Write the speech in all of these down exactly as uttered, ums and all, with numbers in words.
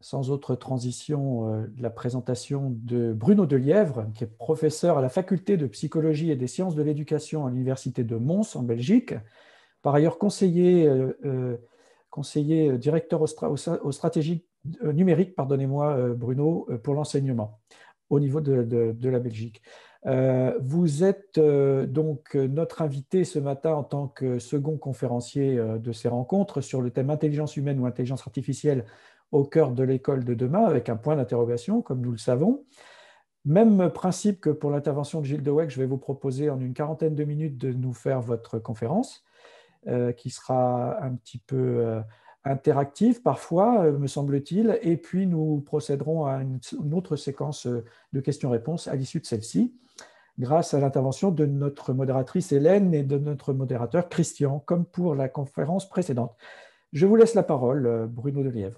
sans autre transition, euh, la présentation de Bruno Delièvre, qui est professeur à la faculté de psychologie et des sciences de l'éducation à l'université de Mons en Belgique. Par ailleurs, conseiller, euh, euh, conseiller euh, directeur au, stra- au sa- aux stratégies euh, numériques, pardonnez-moi, euh, Bruno, euh, pour l'enseignement au niveau de, de- de la Belgique. Euh, vous êtes euh, donc euh, notre invité ce matin en tant que second conférencier euh, de ces rencontres sur le thème intelligence humaine ou intelligence artificielle au cœur de l'école de demain, avec un point d'interrogation, comme nous le savons. Même principe que pour l'intervention de Gilles Deweck, je vais vous proposer en une quarantaine de minutes de nous faire votre conférence, euh, qui sera un petit peu euh, interactive parfois, euh, me semble-t-il, et puis nous procéderons à une, une autre séquence euh, de questions-réponses à l'issue de celle-ci, grâce à l'intervention de notre modératrice Hélène et de notre modérateur Christian, comme pour la conférence précédente. Je vous laisse la parole, euh, Bruno Delièvre.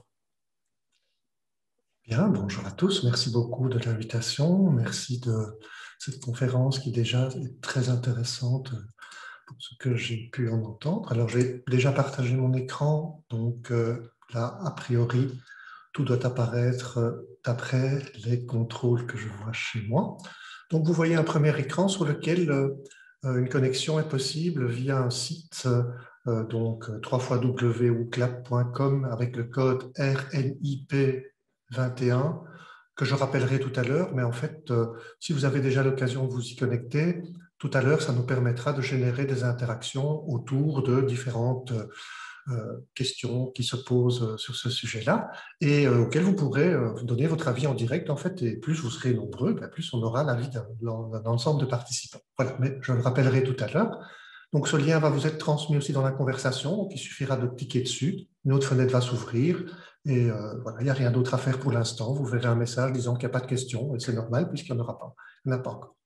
Bien, bonjour à tous. Merci beaucoup de l'invitation. Merci de cette conférence qui déjà est très intéressante pour ce que j'ai pu en entendre. Alors, j'ai déjà partagé mon écran, donc euh, là, a priori, tout doit apparaître euh, d'après les contrôles que je vois chez moi. Donc, vous voyez un premier écran sur lequel euh, une connexion est possible via un site, euh, donc w w w point ouclap point com avec le code R N I P vingt et un, que je rappellerai tout à l'heure, mais en fait, euh, si vous avez déjà l'occasion de vous y connecter, tout à l'heure, ça nous permettra de générer des interactions autour de différentes euh, questions qui se posent sur ce sujet-là et euh, auxquelles vous pourrez euh, donner votre avis en direct, en fait, et plus vous serez nombreux, ben, plus on aura l'avis d'un, d'un ensemble de participants. Voilà, mais je le rappellerai tout à l'heure. Donc, ce lien va vous être transmis aussi dans la conversation, donc il suffira de cliquer dessus, une autre fenêtre va s'ouvrir, et euh, voilà, il n'y a rien d'autre à faire pour l'instant. Vous verrez un message disant qu'il n'y a pas de questions, et c'est normal puisqu'il n'y en aura pas. Il n'y en a pas encore.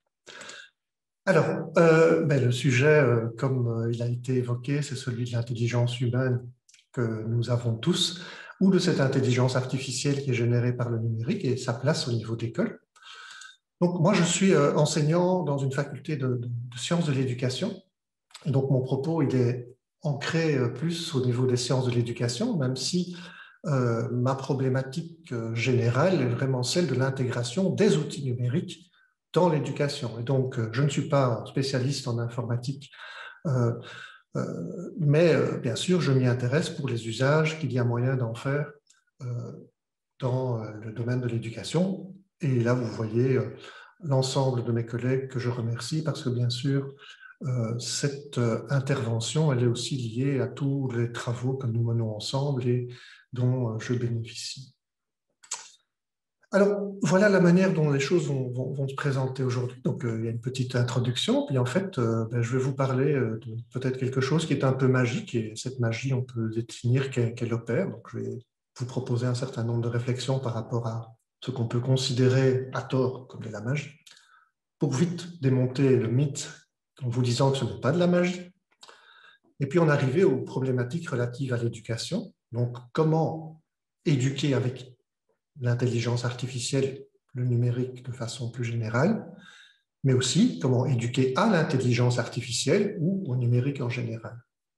Alors, euh, ben, le sujet, euh, comme euh, il a été évoqué, c'est celui de l'intelligence humaine que nous avons tous, ou de cette intelligence artificielle qui est générée par le numérique et sa place au niveau d'école. Donc, moi, je suis euh, enseignant dans une faculté de, de, de sciences de l'éducation. Et donc, mon propos, il est ancré euh, plus au niveau des sciences de l'éducation, même si euh, ma problématique euh, générale est vraiment celle de l'intégration des outils numériques dans l'éducation. Et donc, euh, je ne suis pas spécialiste en informatique, euh, euh, mais euh, bien sûr, je m'y intéresse pour les usages qu'il y a moyen d'en faire euh, dans euh, le domaine de l'éducation. Et là, vous voyez euh, l'ensemble de mes collègues que je remercie parce que, bien sûr, euh, cette euh, intervention, elle est aussi liée à tous les travaux que nous menons ensemble et dont euh, je bénéficie. Alors, voilà la manière dont les choses vont, vont, vont se présenter aujourd'hui. Donc, euh, il y a une petite introduction, puis en fait, euh, ben, je vais vous parler euh, de peut-être quelque chose qui est un peu magique, et cette magie, on peut définir qu'elle qu'elle opère. Donc, je vais vous proposer un certain nombre de réflexions par rapport à ce qu'on peut considérer à tort comme de la magie, pour vite démonter le mythe en vous disant que ce n'est pas de la magie. Et puis, on arrivait aux problématiques relatives à l'éducation. Donc, comment éduquer avec l'intelligence artificielle, le numérique de façon plus générale, mais aussi comment éduquer à l'intelligence artificielle ou au numérique en général.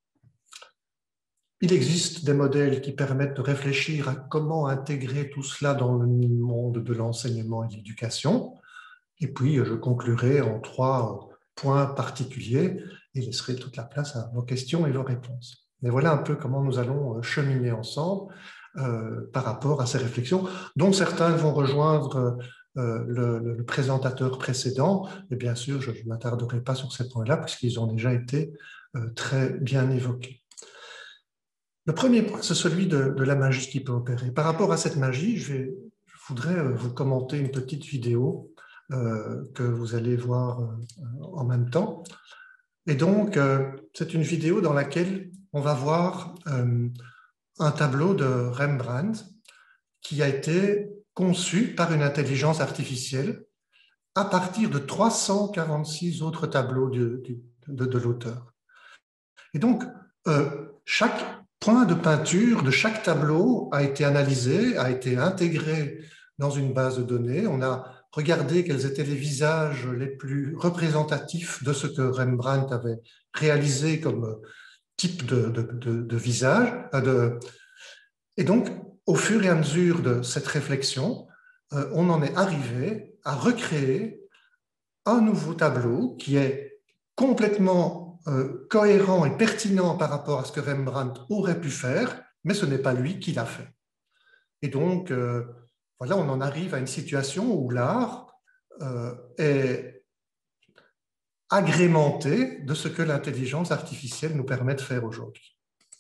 Il existe des modèles qui permettent de réfléchir à comment intégrer tout cela dans le monde de l'enseignement et de l'éducation. Et puis, je conclurai en trois points particuliers et laisserai toute la place à vos questions et vos réponses. Mais voilà un peu comment nous allons cheminer ensemble euh, par rapport à ces réflexions, dont certains vont rejoindre euh, le, le présentateur précédent. Et bien sûr, je ne m'attarderai pas sur ces points-là puisqu'ils ont déjà été euh, très bien évoqués. Le premier point, c'est celui de, de la magie qui peut opérer. Par rapport à cette magie, je, vais, je voudrais vous commenter une petite vidéo euh, que vous allez voir euh, en même temps. Et donc, euh, c'est une vidéo dans laquelle on va voir euh, un tableau de Rembrandt qui a été conçu par une intelligence artificielle à partir de trois cent quarante-six autres tableaux de, de, de l'auteur. Et donc, euh, chaque point de peinture de chaque tableau a été analysé, a été intégré dans une base de données. On a regardé quels étaient les visages les plus représentatifs de ce que Rembrandt avait réalisé comme type de, de, de, de visage. De... Et donc, au fur et à mesure de cette réflexion, euh, on en est arrivé à recréer un nouveau tableau qui est complètement euh, cohérent et pertinent par rapport à ce que Rembrandt aurait pu faire, mais ce n'est pas lui qui l'a fait. Et donc, euh, voilà, on en arrive à une situation où l'art euh, est agrémenté de ce que l'intelligence artificielle nous permet de faire aujourd'hui.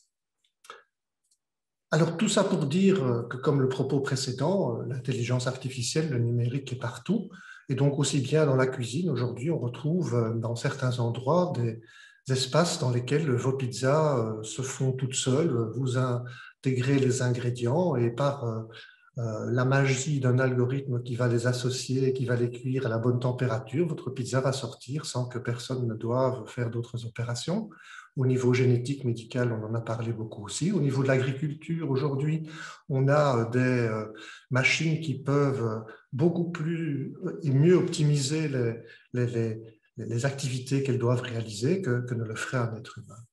Alors, tout ça pour dire que, comme le propos précédent, l'intelligence artificielle, le numérique est partout. Et donc, aussi bien dans la cuisine, aujourd'hui, on retrouve dans certains endroits des espaces dans lesquels vos pizzas se font toutes seules. Vous intégrez les ingrédients et par euh, la magie d'un algorithme qui va les associer, qui va les cuire à la bonne température, votre pizza va sortir sans que personne ne doive faire d'autres opérations. Au niveau génétique, médical, on en a parlé beaucoup aussi. Au niveau de l'agriculture, aujourd'hui, on a des machines qui peuvent beaucoup plus et mieux optimiser les, les, les, les activités qu'elles doivent réaliser que, que ne le ferait un être humain.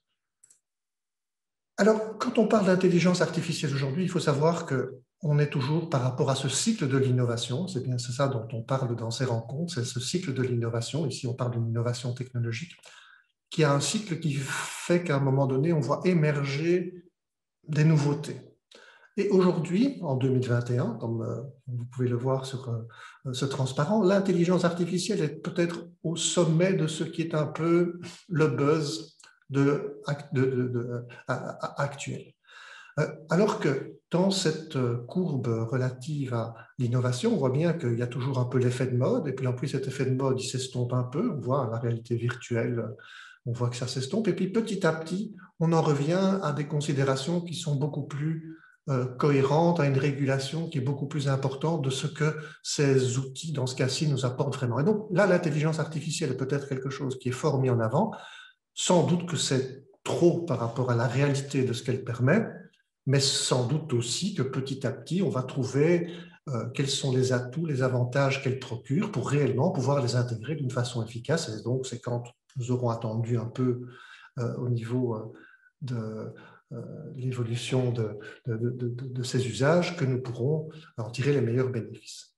Alors, quand on parle d'intelligence artificielle aujourd'hui, il faut savoir qu'on est toujours par rapport à ce cycle de l'innovation, c'est bien c'est ça dont on parle dans ces rencontres, c'est ce cycle de l'innovation, ici on parle d'une innovation technologique, qui a un cycle qui fait qu'à un moment donné, on voit émerger des nouveautés. Et aujourd'hui, en deux mille vingt et un, comme vous pouvez le voir sur ce transparent, l'intelligence artificielle est peut-être au sommet de ce qui est un peu le buzz de, de, de, de, actuel. Alors que dans cette courbe relative à l'innovation, on voit bien qu'il y a toujours un peu l'effet de mode, et puis en plus cet effet de mode, il s'estompe un peu, on voit la réalité virtuelle, on voit que ça s'estompe, et puis petit à petit, on en revient à des considérations qui sont beaucoup plus euh, cohérentes, à une régulation qui est beaucoup plus importante de ce que ces outils, dans ce cas-ci, nous apportent vraiment. Et donc là, l'intelligence artificielle est peut-être quelque chose qui est fort mis en avant, sans doute que c'est trop par rapport à la réalité de ce qu'elle permet, mais sans doute aussi que petit à petit, on va trouver euh, quels sont les atouts, les avantages qu'elle procure pour réellement pouvoir les intégrer d'une façon efficace. Et donc, c'est quand nous aurons attendu un peu euh, au niveau euh, de euh, l'évolution de, de, de, de, de ces usages que nous pourrons en tirer les meilleurs bénéfices.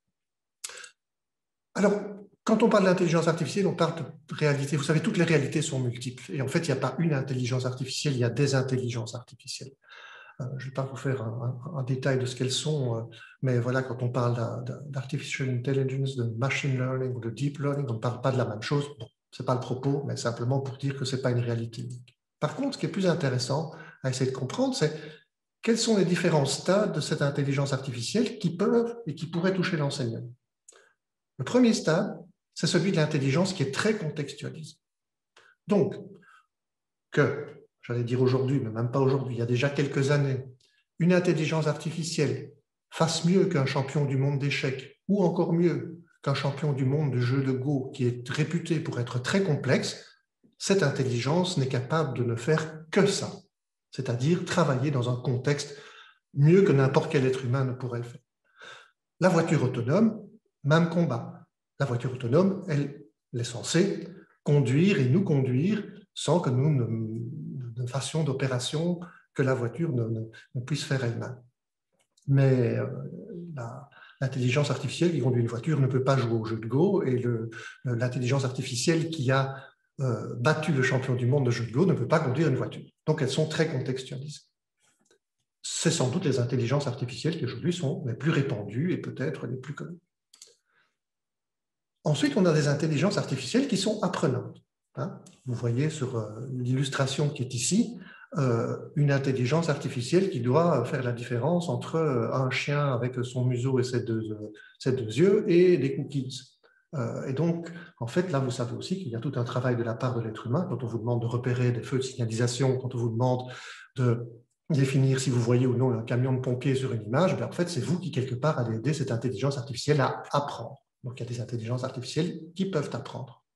Alors, quand on parle d'intelligence artificielle, on parle de réalité. Vous savez, toutes les réalités sont multiples. Et en fait, il n'y a pas une intelligence artificielle, il y a des intelligences artificielles. Euh, je ne vais pas vous faire un, un, un détail de ce qu'elles sont, euh, mais voilà, quand on parle d'artificial intelligence, de machine learning ou de deep learning, on ne parle pas de la même chose. Bon, ce n'est pas le propos, mais simplement pour dire que ce n'est pas une réalité unique. Par contre, ce qui est plus intéressant à essayer de comprendre, c'est quels sont les différents stades de cette intelligence artificielle qui peuvent et qui pourraient toucher l'enseignant. Le premier stade, c'est celui de l'intelligence qui est très contextualisée. Donc, que, j'allais dire aujourd'hui, mais même pas aujourd'hui, il y a déjà quelques années, une intelligence artificielle fasse mieux qu'un champion du monde d'échecs, ou encore mieux qu'un champion du monde de jeu de Go qui est réputé pour être très complexe, cette intelligence n'est capable de ne faire que ça, c'est-à-dire travailler dans un contexte mieux que n'importe quel être humain ne pourrait le faire. La voiture autonome, même combat. La voiture autonome, elle, elle est censée conduire et nous conduire sans que nous ne, ne fassions d'opération que la voiture ne, ne, ne puisse faire elle-même. Mais euh, l'intelligence artificielle qui conduit une voiture ne peut pas jouer au jeu de Go, et l'intelligence artificielle qui a euh, battu le champion du monde de jeu de Go ne peut pas conduire une voiture. Donc elles sont très contextualisées. C'est sans doute les intelligences artificielles qui aujourd'hui sont les plus répandues et peut-être les plus connues. Ensuite, on a des intelligences artificielles qui sont apprenantes. Hein. Vous voyez sur euh, l'illustration qui est ici, euh, une intelligence artificielle qui doit faire la différence entre euh, un chien avec son museau et ses deux, euh, ses deux yeux et des cookies. Euh, et donc, en fait, là, vous savez aussi qu'il y a tout un travail de la part de l'être humain quand on vous demande de repérer des feux de signalisation, quand on vous demande de définir si vous voyez ou non un camion de pompiers sur une image, bien, en fait, c'est vous qui, quelque part, allez aider cette intelligence artificielle à apprendre. Donc, il y a des intelligences artificielles qui peuvent apprendre.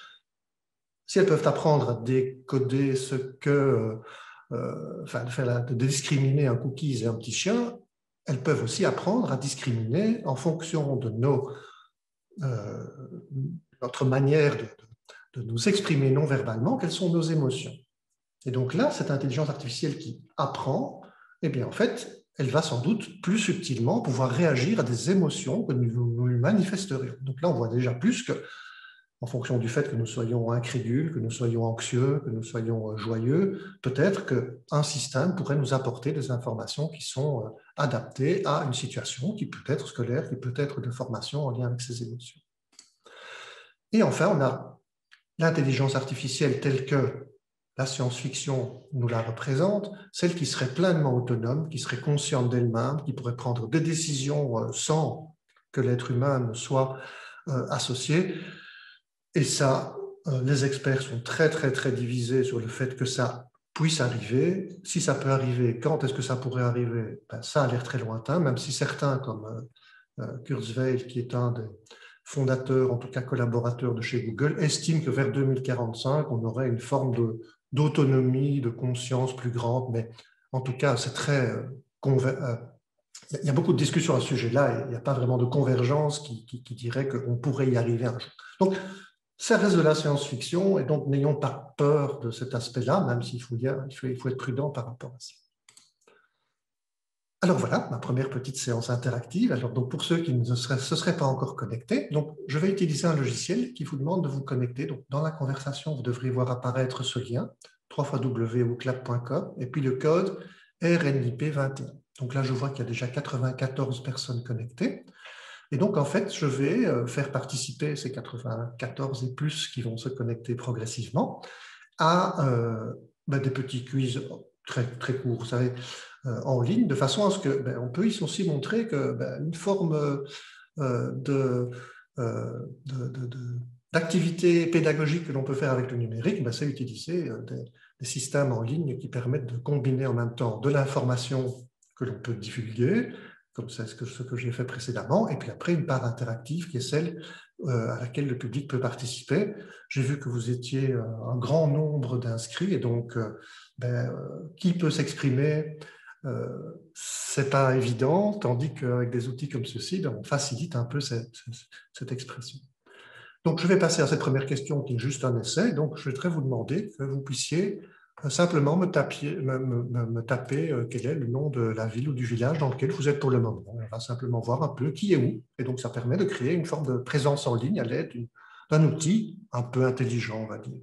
Si elles peuvent apprendre à décoder ce que, euh, enfin, de, faire la, de discriminer un cookies et un petit chien, elles peuvent aussi apprendre à discriminer en fonction de nos, euh, notre manière de, de, de nous exprimer non verbalement, quelles sont nos émotions. Et donc là, cette intelligence artificielle qui apprend, eh bien, en fait, elle va sans doute plus subtilement pouvoir réagir à des émotions que nous, nous lui manifesterions. Donc là, on voit déjà plus que, en fonction du fait que nous soyons incrédules, que nous soyons anxieux, que nous soyons joyeux, peut-être qu'un système pourrait nous apporter des informations qui sont adaptées à une situation qui peut être scolaire, qui peut être de formation en lien avec ces émotions. Et enfin, on a l'intelligence artificielle telle que la science-fiction nous la représente, celle qui serait pleinement autonome, qui serait consciente d'elle-même, qui pourrait prendre des décisions sans que l'être humain ne soit associé. Et ça, les experts sont très, très, très divisés sur le fait que ça puisse arriver. Si ça peut arriver, quand est-ce que ça pourrait arriver? Ben, ça a l'air très lointain, même si certains, comme euh, Kurzweil, qui est un des fondateurs, en tout cas collaborateurs de chez Google, estiment que vers deux mille quarante-cinq, on aurait une forme de, d'autonomie, de conscience plus grande. Mais en tout cas, c'est très... Euh, euh, il y a beaucoup de discussions à ce sujet-là et il n'y a pas vraiment de convergence qui, qui, qui dirait qu'on pourrait y arriver un jour. Donc, ça reste de la science-fiction et donc n'ayons pas peur de cet aspect-là, même s'il faut, il faut, il faut être prudent par rapport à ça. Alors voilà, ma première petite séance interactive. Alors donc pour ceux qui ne se seraient, se seraient pas encore connectés, donc je vais utiliser un logiciel qui vous demande de vous connecter. Donc dans la conversation, vous devrez voir apparaître ce lien, w w w point wooclap point com, et puis le code R N I P vingt et un. Donc là, je vois qu'il y a déjà quatre-vingt-quatorze personnes connectées. Et donc, en fait, je vais faire participer ces quatre-vingt-quatorze et plus qui vont se connecter progressivement à euh, ben, des petits quiz très, très courts, vous savez, euh, en ligne, de façon à ce que ben, on peut ici aussi montrer que ben, une forme euh, de, euh, de, de, de, d'activité pédagogique que l'on peut faire avec le numérique, ben, c'est utiliser des, des systèmes en ligne qui permettent de combiner en même temps de l'information que l'on peut divulguer, comme c'est ce que, ce que j'ai fait précédemment, et puis après une part interactive qui est celle euh, à laquelle le public peut participer. J'ai vu que vous étiez euh, un grand nombre d'inscrits, et donc euh, ben, euh, qui peut s'exprimer, euh, c'est pas évident, tandis qu'avec des outils comme ceci, ben, on facilite un peu cette, cette expression. Donc je vais passer à cette première question qui est juste un essai, donc je voudrais vous demander que vous puissiez simplement me, tapier, me, me, me taper euh, quel est le nom de la ville ou du village dans lequel vous êtes pour le moment. On va simplement voir un peu qui est où. Et donc, ça permet de créer une forme de présence en ligne à l'aide d'un outil un peu intelligent, on va dire.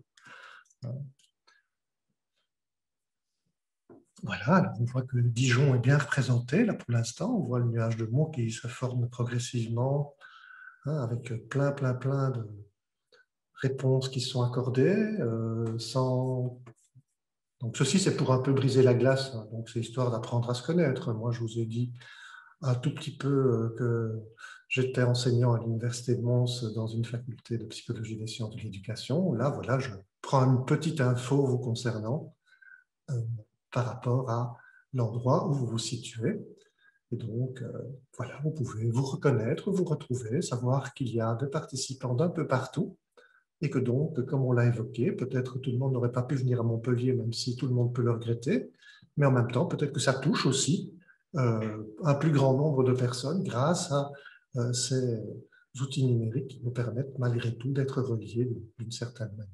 Voilà, alors on voit que Dijon est bien représenté, là, pour l'instant. On voit le nuage de mots qui se forme progressivement, hein, avec plein, plein, plein de réponses qui sont accordées, euh, sans... Donc, ceci, c'est pour un peu briser la glace. Hein. Donc, c'est histoire d'apprendre à se connaître. Moi, je vous ai dit un tout petit peu que j'étais enseignant à l'Université de Mons dans une faculté de psychologie des sciences de l'éducation. Là, voilà, je prends une petite info vous concernant euh, par rapport à l'endroit où vous vous situez. Et donc, euh, voilà, vous pouvez vous reconnaître, vous retrouver, savoir qu'il y a des participants d'un peu partout. Et que donc, comme on l'a évoqué, peut-être tout le monde n'aurait pas pu venir à Montpellier, même si tout le monde peut le regretter, mais en même temps, peut-être que ça touche aussi euh, un plus grand nombre de personnes grâce à euh, ces outils numériques qui nous permettent malgré tout d'être reliés d'une certaine manière.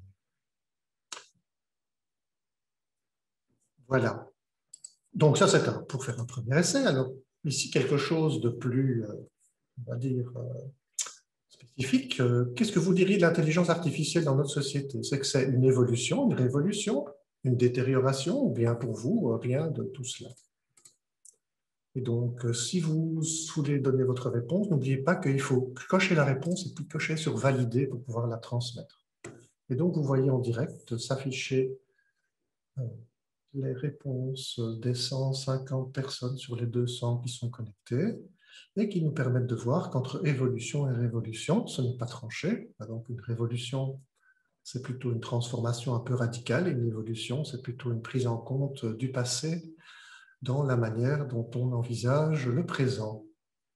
Voilà. Donc ça, c'est pour faire un premier essai. Alors, ici, quelque chose de plus, euh, on va dire, euh, spécifique. Qu'est-ce que vous diriez de l'intelligence artificielle dans notre société? C'est que c'est une évolution, une révolution, une détérioration, ou bien pour vous, rien de tout cela? Et donc, si vous voulez donner votre réponse, n'oubliez pas qu'il faut cocher la réponse et puis cocher sur valider pour pouvoir la transmettre. Et donc, vous voyez en direct s'afficher les réponses des cent cinquante personnes sur les deux cents qui sont connectées et qui nous permettent de voir qu'entre évolution et révolution, ce n'est pas tranché. Donc, une révolution, c'est plutôt une transformation un peu radicale, et une évolution, c'est plutôt une prise en compte du passé dans la manière dont on envisage le présent,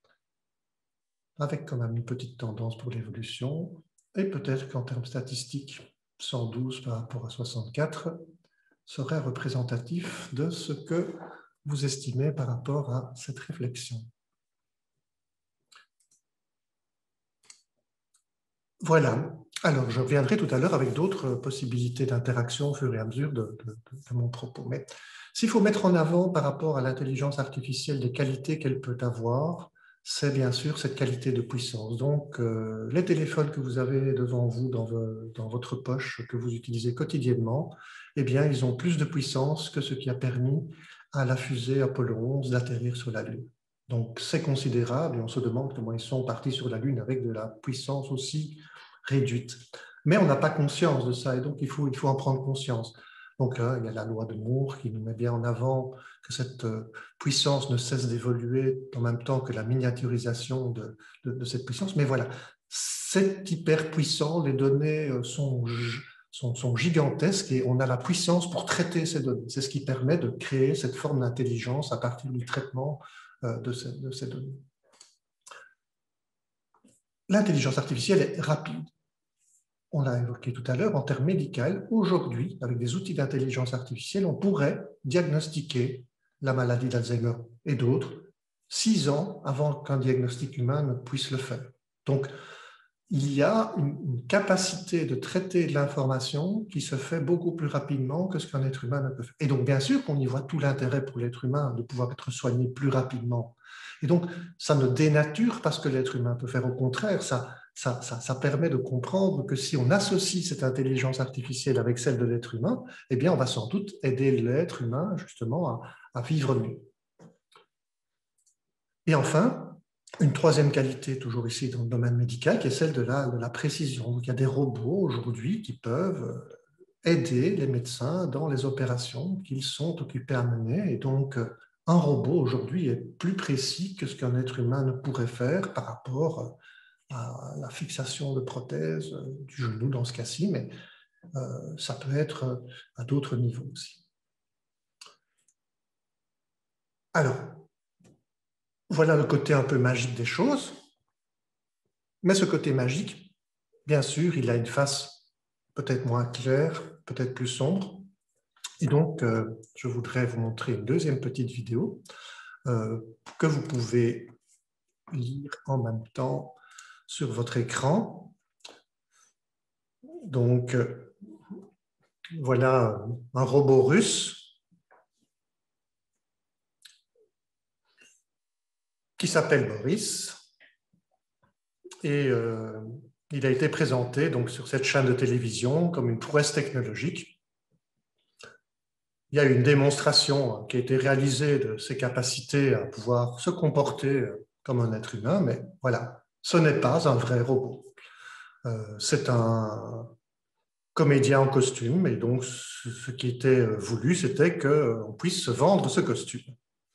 avec quand même une petite tendance pour l'évolution, et peut-être qu'en termes statistiques, cent douze par rapport à soixante-quatre serait représentatif de ce que vous estimez par rapport à cette réflexion. Voilà. Alors, je reviendrai tout à l'heure avec d'autres possibilités d'interaction au fur et à mesure de, de, de mon propos. Mais s'il faut mettre en avant par rapport à l'intelligence artificielle des qualités qu'elle peut avoir, c'est bien sûr cette qualité de puissance. Donc, euh, les téléphones que vous avez devant vous dans, ve, dans votre poche, que vous utilisez quotidiennement, eh bien, ils ont plus de puissance que ce qui a permis à la fusée Apollo onze d'atterrir sur la Lune. Donc, c'est considérable et on se demande comment ils sont partis sur la Lune avec de la puissance aussi réduite. Mais on n'a pas conscience de ça et donc il faut, il faut en prendre conscience. Donc là, il y a la loi de Moore qui nous met bien en avant que cette puissance ne cesse d'évoluer en même temps que la miniaturisation de, de, de cette puissance. Mais voilà, c'est hyper puissant, les données sont, sont, sont gigantesques et on a la puissance pour traiter ces données. C'est ce qui permet de créer cette forme d'intelligence à partir du traitement de ces, de ces données. L'intelligence artificielle est rapide. On l'a évoqué tout à l'heure, en termes médicaux, aujourd'hui, avec des outils d'intelligence artificielle, on pourrait diagnostiquer la maladie d'Alzheimer et d'autres six ans avant qu'un diagnostic humain ne puisse le faire. Donc, il y a une, une capacité de traiter de l'information qui se fait beaucoup plus rapidement que ce qu'un être humain ne peut faire. Et donc, bien sûr qu'on y voit tout l'intérêt pour l'être humain de pouvoir être soigné plus rapidement. Et donc, ça ne dénature pas ce que l'être humain peut faire. Au contraire, ça, ça, ça, ça permet de comprendre que si on associe cette intelligence artificielle avec celle de l'être humain, eh bien, on va sans doute aider l'être humain, justement, à, à vivre mieux. Et enfin, une troisième qualité, toujours ici dans le domaine médical, qui est celle de la, de la précision. Donc, il y a des robots aujourd'hui qui peuvent aider les médecins dans les opérations qu'ils sont occupés à mener. Et donc, un robot aujourd'hui est plus précis que ce qu'un être humain ne pourrait faire par rapport à la fixation de prothèses du genou dans ce cas-ci, mais euh, ça peut être à d'autres niveaux aussi. Alors, voilà le côté un peu magique des choses. Mais ce côté magique, bien sûr, il a une face peut-être moins claire, peut-être plus sombre. Et donc, euh, je voudrais vous montrer une deuxième petite vidéo euh, que vous pouvez lire en même temps sur votre écran. Donc, euh, voilà un robot russe qui s'appelle Boris. Et euh, il a été présenté donc, sur cette chaîne de télévision comme une prouesse technologique. Il y a eu une démonstration qui a été réalisée de ses capacités à pouvoir se comporter comme un être humain, mais voilà, ce n'est pas un vrai robot. Euh, c'est un comédien en costume, et donc ce qui était voulu, c'était qu'on puisse se vendre ce costume.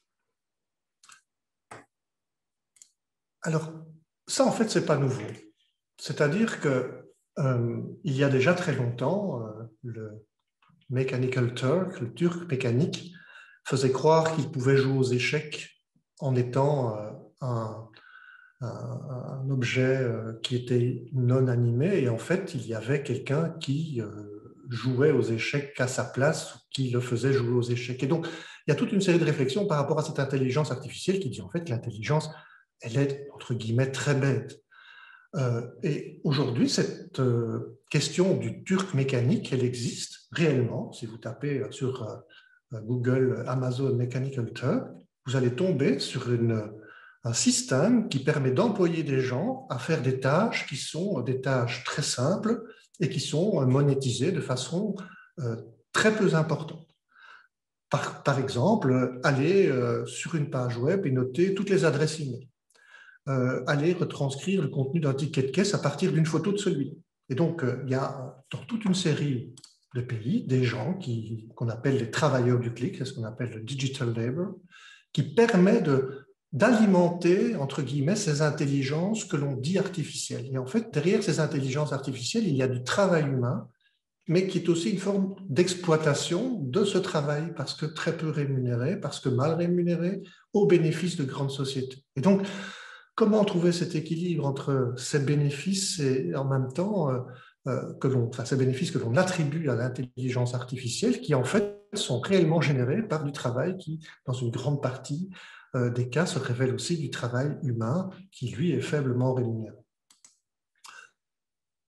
Alors, ça, en fait, ce n'est pas nouveau. C'est-à-dire qu'il euh, y a déjà très longtemps, euh, le Mechanical Turk, le turc mécanique, faisait croire qu'il pouvait jouer aux échecs en étant euh, un, un, un objet euh, qui était non animé, et en fait, il y avait quelqu'un qui euh, jouait aux échecs à sa place, qui le faisait jouer aux échecs. Et donc, il y a toute une série de réflexions par rapport à cette intelligence artificielle qui dit en fait que l'intelligence, elle est, entre guillemets, très bête. Euh, et aujourd'hui, cette euh, question du turc mécanique, elle existe réellement. Si vous tapez sur euh, Google Amazon Mechanical Turk, vous allez tomber sur une, un système qui permet d'employer des gens à faire des tâches qui sont des tâches très simples et qui sont monétisées de façon euh, très peu importante. Par, par exemple, aller euh, sur une page web et noter toutes les adresses email. Euh, aller retranscrire le contenu d'un ticket de caisse à partir d'une photo de celui-là. Et donc, euh, il y a dans toute une série de pays des gens qui, qu'on appelle les travailleurs du clic, c'est ce qu'on appelle le digital labor, qui permet de, d'alimenter, entre guillemets, ces intelligences que l'on dit artificielles. Et en fait, derrière ces intelligences artificielles, il y a du travail humain, mais qui est aussi une forme d'exploitation de ce travail, parce que très peu rémunéré, parce que mal rémunéré, au bénéfice de grandes sociétés. Et donc, comment trouver cet équilibre entre ces bénéfices et en même temps euh, que l'on, enfin, ces bénéfices que l'on attribue à l'intelligence artificielle, qui en fait sont réellement générés par du travail qui, dans une grande partie euh, des cas, se révèle aussi du travail humain qui, lui, est faiblement rémunéré.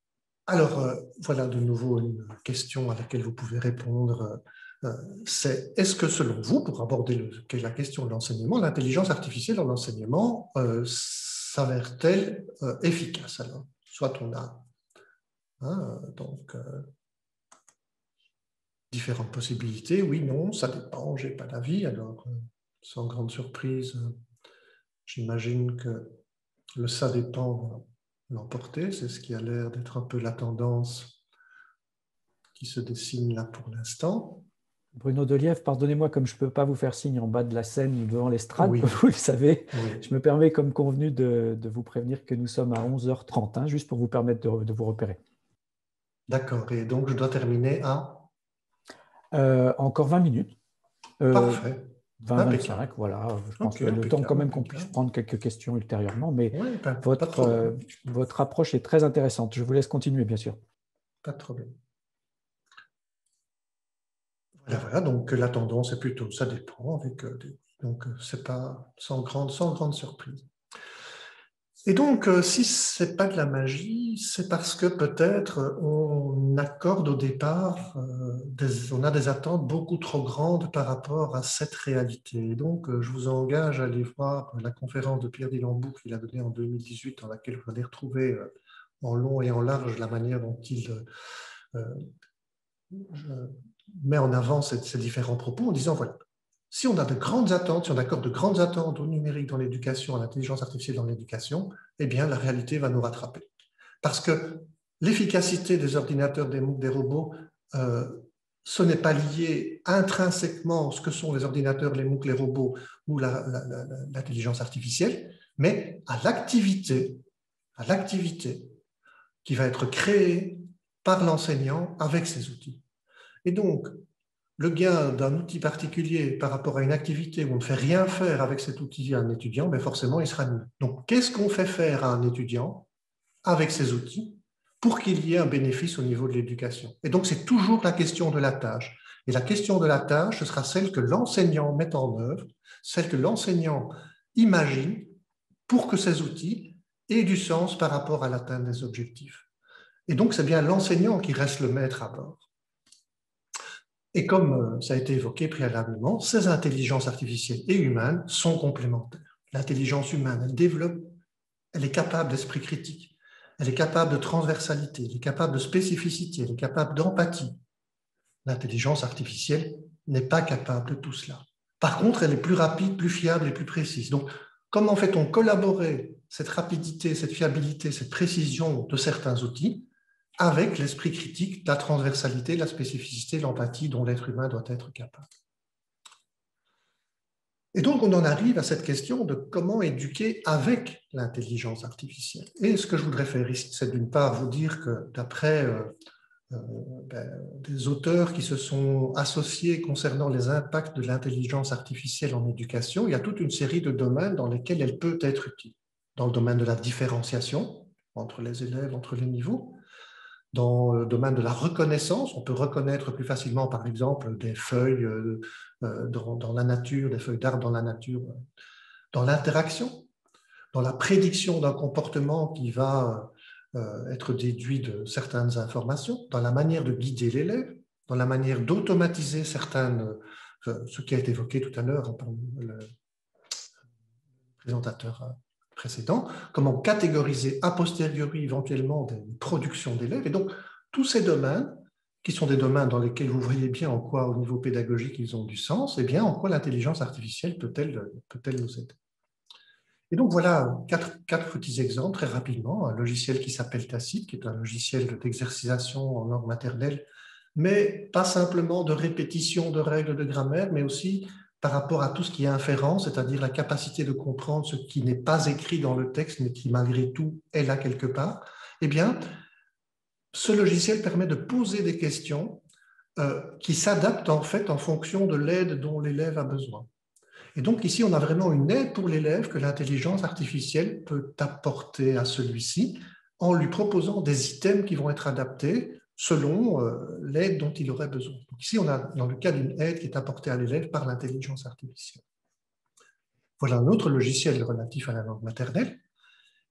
alors, euh, voilà de nouveau une question à laquelle vous pouvez répondre. Euh, c'est, est-ce que selon vous, pour aborder le, la question de l'enseignement, l'intelligence artificielle dans l'enseignement euh, s'avère-t-elle euh, efficace? Alors, soit on a hein, donc euh, différentes possibilités, oui, non, ça dépend, j'ai pas d'avis. Alors, euh, sans grande surprise, euh, j'imagine que le ça dépend l'emporter, c'est ce qui a l'air d'être un peu la tendance qui se dessine là pour l'instant. Bruno Delièvre, pardonnez-moi, comme je ne peux pas vous faire signe en bas de la scène devant l'estrade, Oui, comme vous le savez, oui. je me permets comme convenu de, de vous prévenir que nous sommes à onze heures trente, hein, juste pour vous permettre de, de vous repérer. D'accord, et donc je dois terminer à... Euh, encore vingt minutes, euh, Parfait, vingt vingt-cinq, impeccable. voilà. Je pense Ok, qu'il y a le temps quand impeccable, même qu'on puisse impeccable. prendre quelques questions ultérieurement, mais Oui, pas, pas de votre, euh, problème, votre approche est très intéressante. Je vous laisse continuer, bien sûr. pas de problème. Voilà, voilà, donc la tendance est plutôt, ça dépend, avec euh, des- donc euh, c'est pas sans grande, sans grande surprise. Et donc, euh, si c'est pas de la magie, c'est parce que peut-être euh, on accorde au départ, euh, des- on a des attentes beaucoup trop grandes par rapport à cette réalité. Et donc, euh, je vous engage à aller voir la conférence de Pierre Dillambourg qu'il a donnée en deux mille dix-huit, dans laquelle vous allez retrouver euh, en long et en large la manière dont il euh, euh, met en avant ces, ces différents propos en disant, voilà, si on a de grandes attentes, si on accorde de grandes attentes au numérique dans l'éducation, à l'intelligence artificielle dans l'éducation, eh bien, la réalité va nous rattraper. Parce que l'efficacité des ordinateurs, des MOOC, des robots, euh, ce n'est pas lié intrinsèquement à ce que sont les ordinateurs, les MOOC, les robots ou l'intelligence artificielle, mais à l'activité, à l'activité qui va être créée par l'enseignant avec ces outils. Et donc, le gain d'un outil particulier par rapport à une activité où on ne fait rien faire avec cet outil à un étudiant, ben forcément, il sera nul. Donc, qu'est-ce qu'on fait faire à un étudiant avec ces outils pour qu'il y ait un bénéfice au niveau de l'éducation? Et donc, c'est toujours la question de la tâche. Et la question de la tâche, ce sera celle que l'enseignant met en œuvre, celle que l'enseignant imagine pour que ces outils aient du sens par rapport à l'atteinte des objectifs. Et donc, c'est bien l'enseignant qui reste le maître à bord. Et comme ça a été évoqué préalablement, ces intelligences artificielles et humaines sont complémentaires. L'intelligence humaine, elle développe, elle est capable d'esprit critique, elle est capable de transversalité, elle est capable de spécificité, elle est capable d'empathie. L'intelligence artificielle n'est pas capable de tout cela. Par contre, elle est plus rapide, plus fiable et plus précise. Donc, comment fait-on collaborer cette rapidité, cette fiabilité, cette précision de certains outils avec l'esprit critique, la transversalité, la spécificité, l'empathie dont l'être humain doit être capable? Et donc, on en arrive à cette question de comment éduquer avec l'intelligence artificielle. Et ce que je voudrais faire ici, c'est d'une part vous dire que d'après euh, euh, ben, des auteurs qui se sont associés concernant les impacts de l'intelligence artificielle en éducation, il y a toute une série de domaines dans lesquels elle peut être utile. Dans le domaine de la différenciation entre les élèves, entre les niveaux, dans le domaine de la reconnaissance, on peut reconnaître plus facilement, par exemple, des feuilles euh, dans, dans la nature, des feuilles d'arbres dans la nature, dans l'interaction, dans la prédiction d'un comportement qui va euh, être déduit de certaines informations, dans la manière de guider l'élève, dans la manière d'automatiser certaines, euh, ce qui a été évoqué tout à l'heure par le présentateur précédent, comment catégoriser a posteriori éventuellement des productions d'élèves. Et donc, tous ces domaines, qui sont des domaines dans lesquels vous voyez bien en quoi, au niveau pédagogique, ils ont du sens, et bien en quoi l'intelligence artificielle peut-elle peut-elle nous aider. Et donc, voilà quatre, quatre petits exemples très rapidement. Un logiciel qui s'appelle Tacite, qui est un logiciel d'exercitation en langue maternelle, mais pas simplement de répétition de règles de grammaire, mais aussi par rapport à tout ce qui est inférence, c'est-à-dire la capacité de comprendre ce qui n'est pas écrit dans le texte, mais qui malgré tout est là quelque part. Eh bien, ce logiciel permet de poser des questions euh, qui s'adaptent en fait en fonction de l'aide dont l'élève a besoin. Et donc ici, on a vraiment une aide pour l'élève que l'intelligence artificielle peut apporter à celui-ci en lui proposant des items qui vont être adaptés selon euh, l'aide dont il aurait besoin. Donc ici, on a dans le cas d'une aide qui est apportée à l'élève par l'intelligence artificielle. Voilà un autre logiciel relatif à la langue maternelle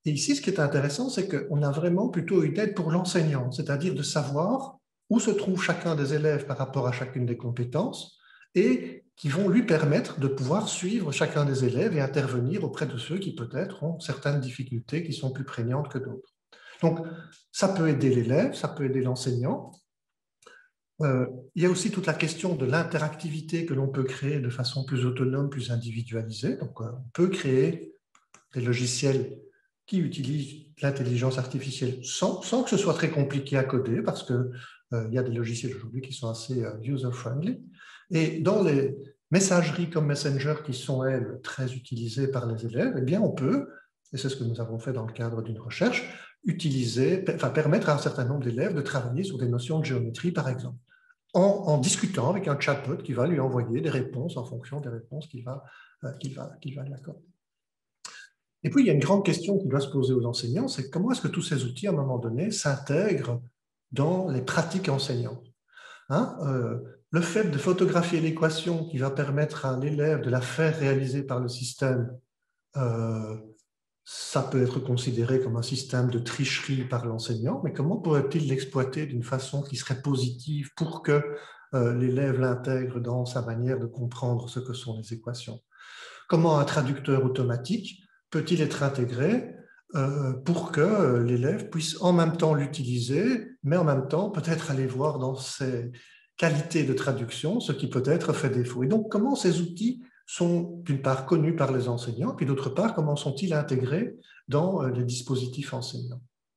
Et ici, ce qui est intéressant, c'est qu'on a vraiment plutôt une aide pour l'enseignant, c'est-à-dire de savoir où se trouve chacun des élèves par rapport à chacune des compétences et qui vont lui permettre de pouvoir suivre chacun des élèves et intervenir auprès de ceux qui peut-être ont certaines difficultés qui sont plus prégnantes que d'autres. Donc, ça peut aider l'élève, ça peut aider l'enseignant. Euh, il y a aussi toute la question de l'interactivité que l'on peut créer de façon plus autonome, plus individualisée. Donc, euh, on peut créer des logiciels qui utilisent l'intelligence artificielle sans, sans que ce soit très compliqué à coder, parce qu'il euh, y a des logiciels aujourd'hui qui sont assez euh, user-friendly. Et dans les messageries comme Messenger, qui sont, elles, très utilisées par les élèves, eh bien, on peut, et c'est ce que nous avons fait dans le cadre d'une recherche, utiliser, enfin, permettre à un certain nombre d'élèves de travailler sur des notions de géométrie, par exemple, en, en discutant avec un chatbot qui va lui envoyer des réponses en fonction des réponses qu'il va, euh, qu'il va, qu'il va lui accorder. Et puis, il y a une grande question qui doit se poser aux enseignants, c'est comment est-ce que tous ces outils, à un moment donné, s'intègrent dans les pratiques enseignantes. Hein, euh, le fait de photographier l'équation qui va permettre à l'élève de la faire réaliser par le système, euh, ça peut être considéré comme un système de tricherie par l'enseignant, mais comment pourrait-il l'exploiter d'une façon qui serait positive pour que euh, l'élève l'intègre dans sa manière de comprendre ce que sont les équations? Comment un traducteur automatique peut-il être intégré euh, pour que euh, l'élève puisse en même temps l'utiliser, mais en même temps peut-être aller voir dans ses qualités de traduction ce qui peut-être fait défaut. Et donc, comment ces outils sont d'une part connus par les enseignants, puis d'autre part, comment sont-ils intégrés dans euh, les dispositifs enseignants?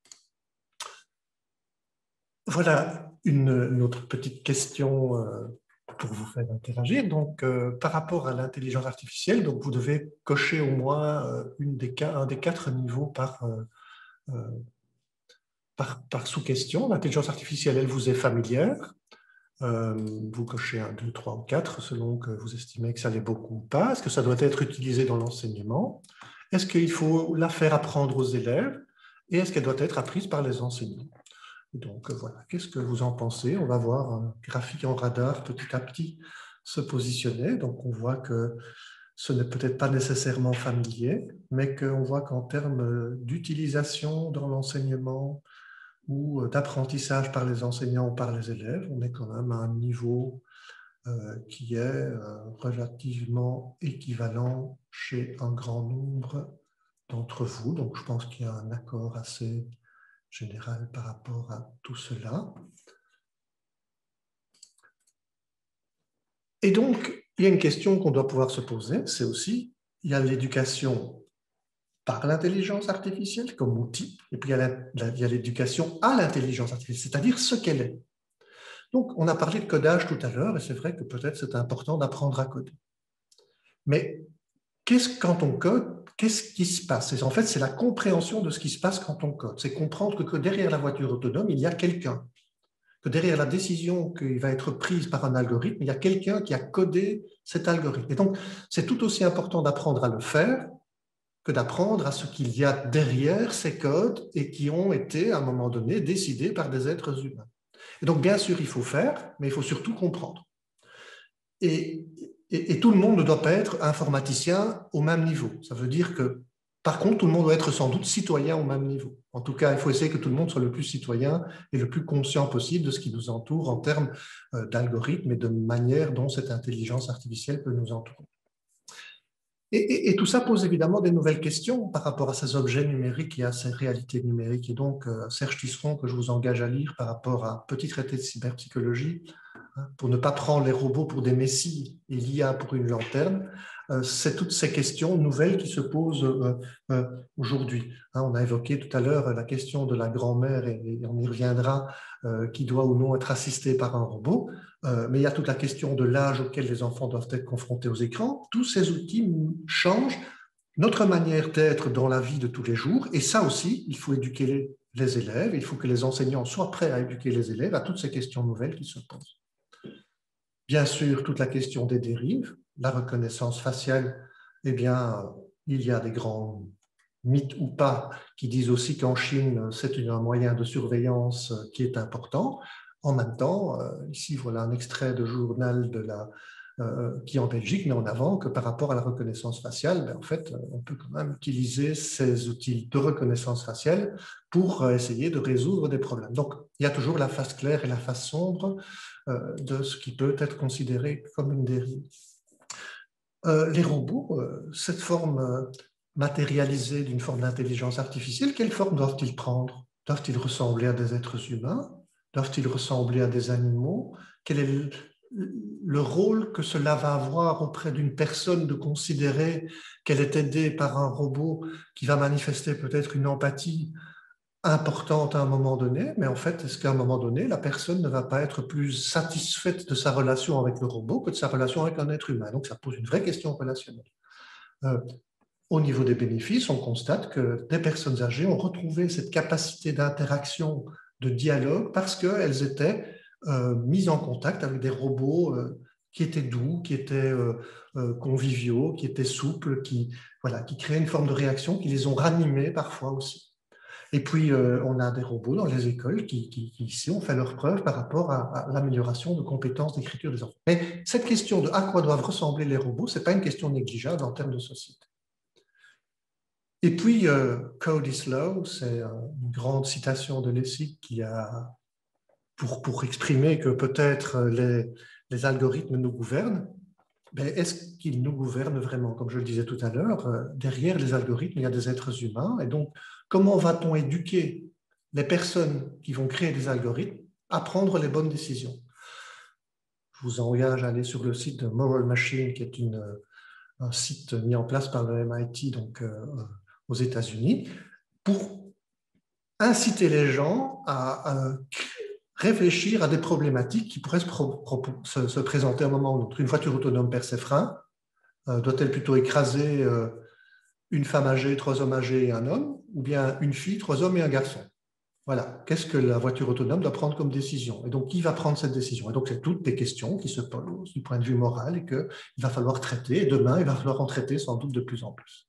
Voilà une, une autre petite question euh, pour vous faire interagir. Donc, euh, par rapport à l'intelligence artificielle, donc vous devez cocher au moins euh, une des, un des quatre niveaux par, euh, euh, par, par sous-question. L'intelligence artificielle, elle vous est familière. Euh, vous cochez un, deux, trois ou quatre selon que vous estimez que ça l'est beaucoup ou pas. Est-ce que ça doit être utilisé dans l'enseignement? Est-ce qu'il faut la faire apprendre aux élèves? Et est-ce qu'elle doit être apprise par les enseignants? Donc voilà, qu'est-ce que vous en pensez? On va voir un graphique en radar petit à petit se positionner. Donc on voit que ce n'est peut-être pas nécessairement familier, mais qu'on voit qu'en termes d'utilisation dans l'enseignement ou d'apprentissage par les enseignants ou par les élèves, on est quand même à un niveau euh, qui est euh, relativement équivalent chez un grand nombre d'entre vous. Donc je pense qu'il y a un accord assez général par rapport à tout cela. Et donc, il y a une question qu'on doit pouvoir se poser, c'est aussi, il y a l'éducation par l'intelligence artificielle comme outil, et puis il y a l'éducation à l'intelligence artificielle, c'est-à-dire ce qu'elle est. Donc, on a parlé de codage tout à l'heure, et c'est vrai que peut-être c'est important d'apprendre à coder. Mais qu'est-ce quand on code, qu'est-ce qui se passe? Et en fait, c'est la compréhension de ce qui se passe quand on code. C'est comprendre que, que derrière la voiture autonome, il y a quelqu'un. Que derrière la décision qui va être prise par un algorithme, il y a quelqu'un qui a codé cet algorithme. Et donc, c'est tout aussi important d'apprendre à le faire que d'apprendre à ce qu'il y a derrière ces codes et qui ont été, à un moment donné, décidés par des êtres humains. Et donc, bien sûr, il faut faire, mais il faut surtout comprendre. Et, et, et tout le monde ne doit pas être informaticien au même niveau. Ça veut dire que, par contre, tout le monde doit être sans doute citoyen au même niveau. En tout cas, il faut essayer que tout le monde soit le plus citoyen et le plus conscient possible de ce qui nous entoure en termes d'algorithmes et de manière dont cette intelligence artificielle peut nous entourer. Et, et, et tout ça pose évidemment des nouvelles questions par rapport à ces objets numériques et à ces réalités numériques. Et donc, euh, Serge Tisseron, que je vous engage à lire par rapport à un petit traité de cyberpsychologie, hein, pour ne pas prendre les robots pour des messies et l'I A pour une lanterne, euh, c'est toutes ces questions nouvelles qui se posent euh, euh, aujourd'hui. Hein, on a évoqué tout à l'heure la question de la grand-mère, et, et on y reviendra, euh, qui doit ou non être assistée par un robot. Euh, mais il y a toute la question de l'âge auquel les enfants doivent être confrontés aux écrans. Tous ces outils changent notre manière d'être dans la vie de tous les jours. Et ça aussi, il faut éduquer les, les élèves. Il faut que les enseignants soient prêts à éduquer les élèves à toutes ces questions nouvelles qui se posent. Bien sûr, toute la question des dérives, la reconnaissance faciale, eh bien, il y a des grands mythes ou pas qui disent aussi qu'en Chine, c'est un moyen de surveillance qui est important. En même temps, ici, voilà un extrait de journal de la euh, qui en Belgique met en avant que par rapport à la reconnaissance faciale, ben, en fait, on peut quand même utiliser ces outils de reconnaissance faciale pour essayer de résoudre des problèmes. Donc, il y a toujours la face claire et la face sombre euh, de ce qui peut être considéré comme une dérive. Euh, les robots, euh, cette forme euh, matérialisée d'une forme d'intelligence artificielle, quelle forme doivent-ils prendre? Doivent-ils ressembler à des êtres humains? Doivent-ils ressembler à des animaux? Quel est le, le rôle que cela va avoir auprès d'une personne de considérer qu'elle est aidée par un robot qui va manifester peut-être une empathie importante à un moment donné, mais en fait, est-ce qu'à un moment donné, la personne ne va pas être plus satisfaite de sa relation avec le robot que de sa relation avec un être humain? Donc, ça pose une vraie question relationnelle. Euh, au niveau des bénéfices, on constate que des personnes âgées ont retrouvé cette capacité d'interaction, de dialogue, parce qu'elles étaient euh, mises en contact avec des robots euh, qui étaient doux, qui étaient euh, euh, conviviaux, qui étaient souples, qui, voilà, qui créaient une forme de réaction, qui les ont ranimées parfois aussi. Et puis, euh, on a des robots dans les écoles qui, qui, qui, ici, ont fait leur preuve par rapport à, à l'amélioration de compétences d'écriture des enfants. Mais cette question de à quoi doivent ressembler les robots, ce n'est pas une question négligeable en termes de société. Et puis, euh, Code is Law, c'est une grande citation de Lessig qui a, pour, pour exprimer que peut-être les, les algorithmes nous gouvernent. Mais est-ce qu'ils nous gouvernent vraiment? Comme je le disais tout à l'heure, euh, derrière les algorithmes, il y a des êtres humains. Et donc, comment va-t-on éduquer les personnes qui vont créer des algorithmes à prendre les bonnes décisions? Je vous engage à aller sur le site de Moral Machine, qui est une, un site mis en place par le M I T, donc, euh, aux États-Unis, pour inciter les gens à, à réfléchir à des problématiques qui pourraient se, se, se présenter à un moment ou l'autre. Une voiture autonome perd ses freins. Euh, doit-elle plutôt écraser euh, une femme âgée, trois hommes âgés et un homme, ou bien une fille, trois hommes et un garçon? Voilà. Qu'est-ce que la voiture autonome doit prendre comme décision? Et donc, qui va prendre cette décision? Et donc, c'est toutes des questions qui se posent du point de vue moral et qu'il va falloir traiter. Et demain, il va falloir en traiter sans doute de plus en plus.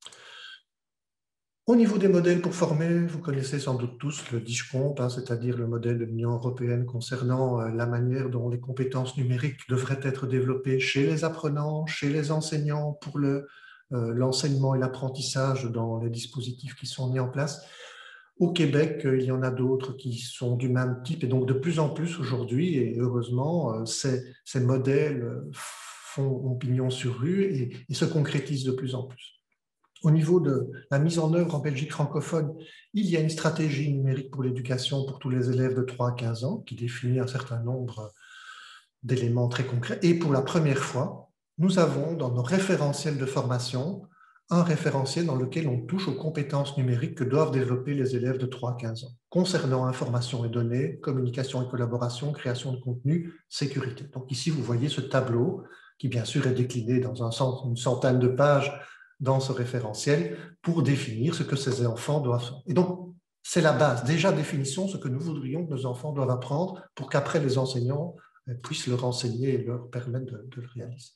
Au niveau des modèles pour former, vous connaissez sans doute tous le DISCOMP, hein, c'est-à-dire le modèle de l'Union européenne concernant euh, la manière dont les compétences numériques devraient être développées chez les apprenants, chez les enseignants, pour le, euh, l'enseignement et l'apprentissage dans les dispositifs qui sont mis en place. Au Québec, il y en a d'autres qui sont du même type, et donc de plus en plus aujourd'hui, et heureusement, euh, ces, ces modèles font pignon sur rue et, et se concrétisent de plus en plus. Au niveau de la mise en œuvre en Belgique francophone, il y a une stratégie numérique pour l'éducation pour tous les élèves de trois à quinze ans qui définit un certain nombre d'éléments très concrets. Et pour la première fois, nous avons dans nos référentiels de formation un référentiel dans lequel on touche aux compétences numériques que doivent développer les élèves de trois à quinze ans, concernant information et données, communication et collaboration, création de contenu, sécurité. Donc ici, vous voyez ce tableau qui, bien sûr, est décliné dans un cent, une centaine de pages dans ce référentiel pour définir ce que ces enfants doivent faire. Et donc, c'est la base. Déjà, définissons ce que nous voudrions que nos enfants doivent apprendre pour qu'après, les enseignants puissent leur enseigner et leur permettre de, de le réaliser.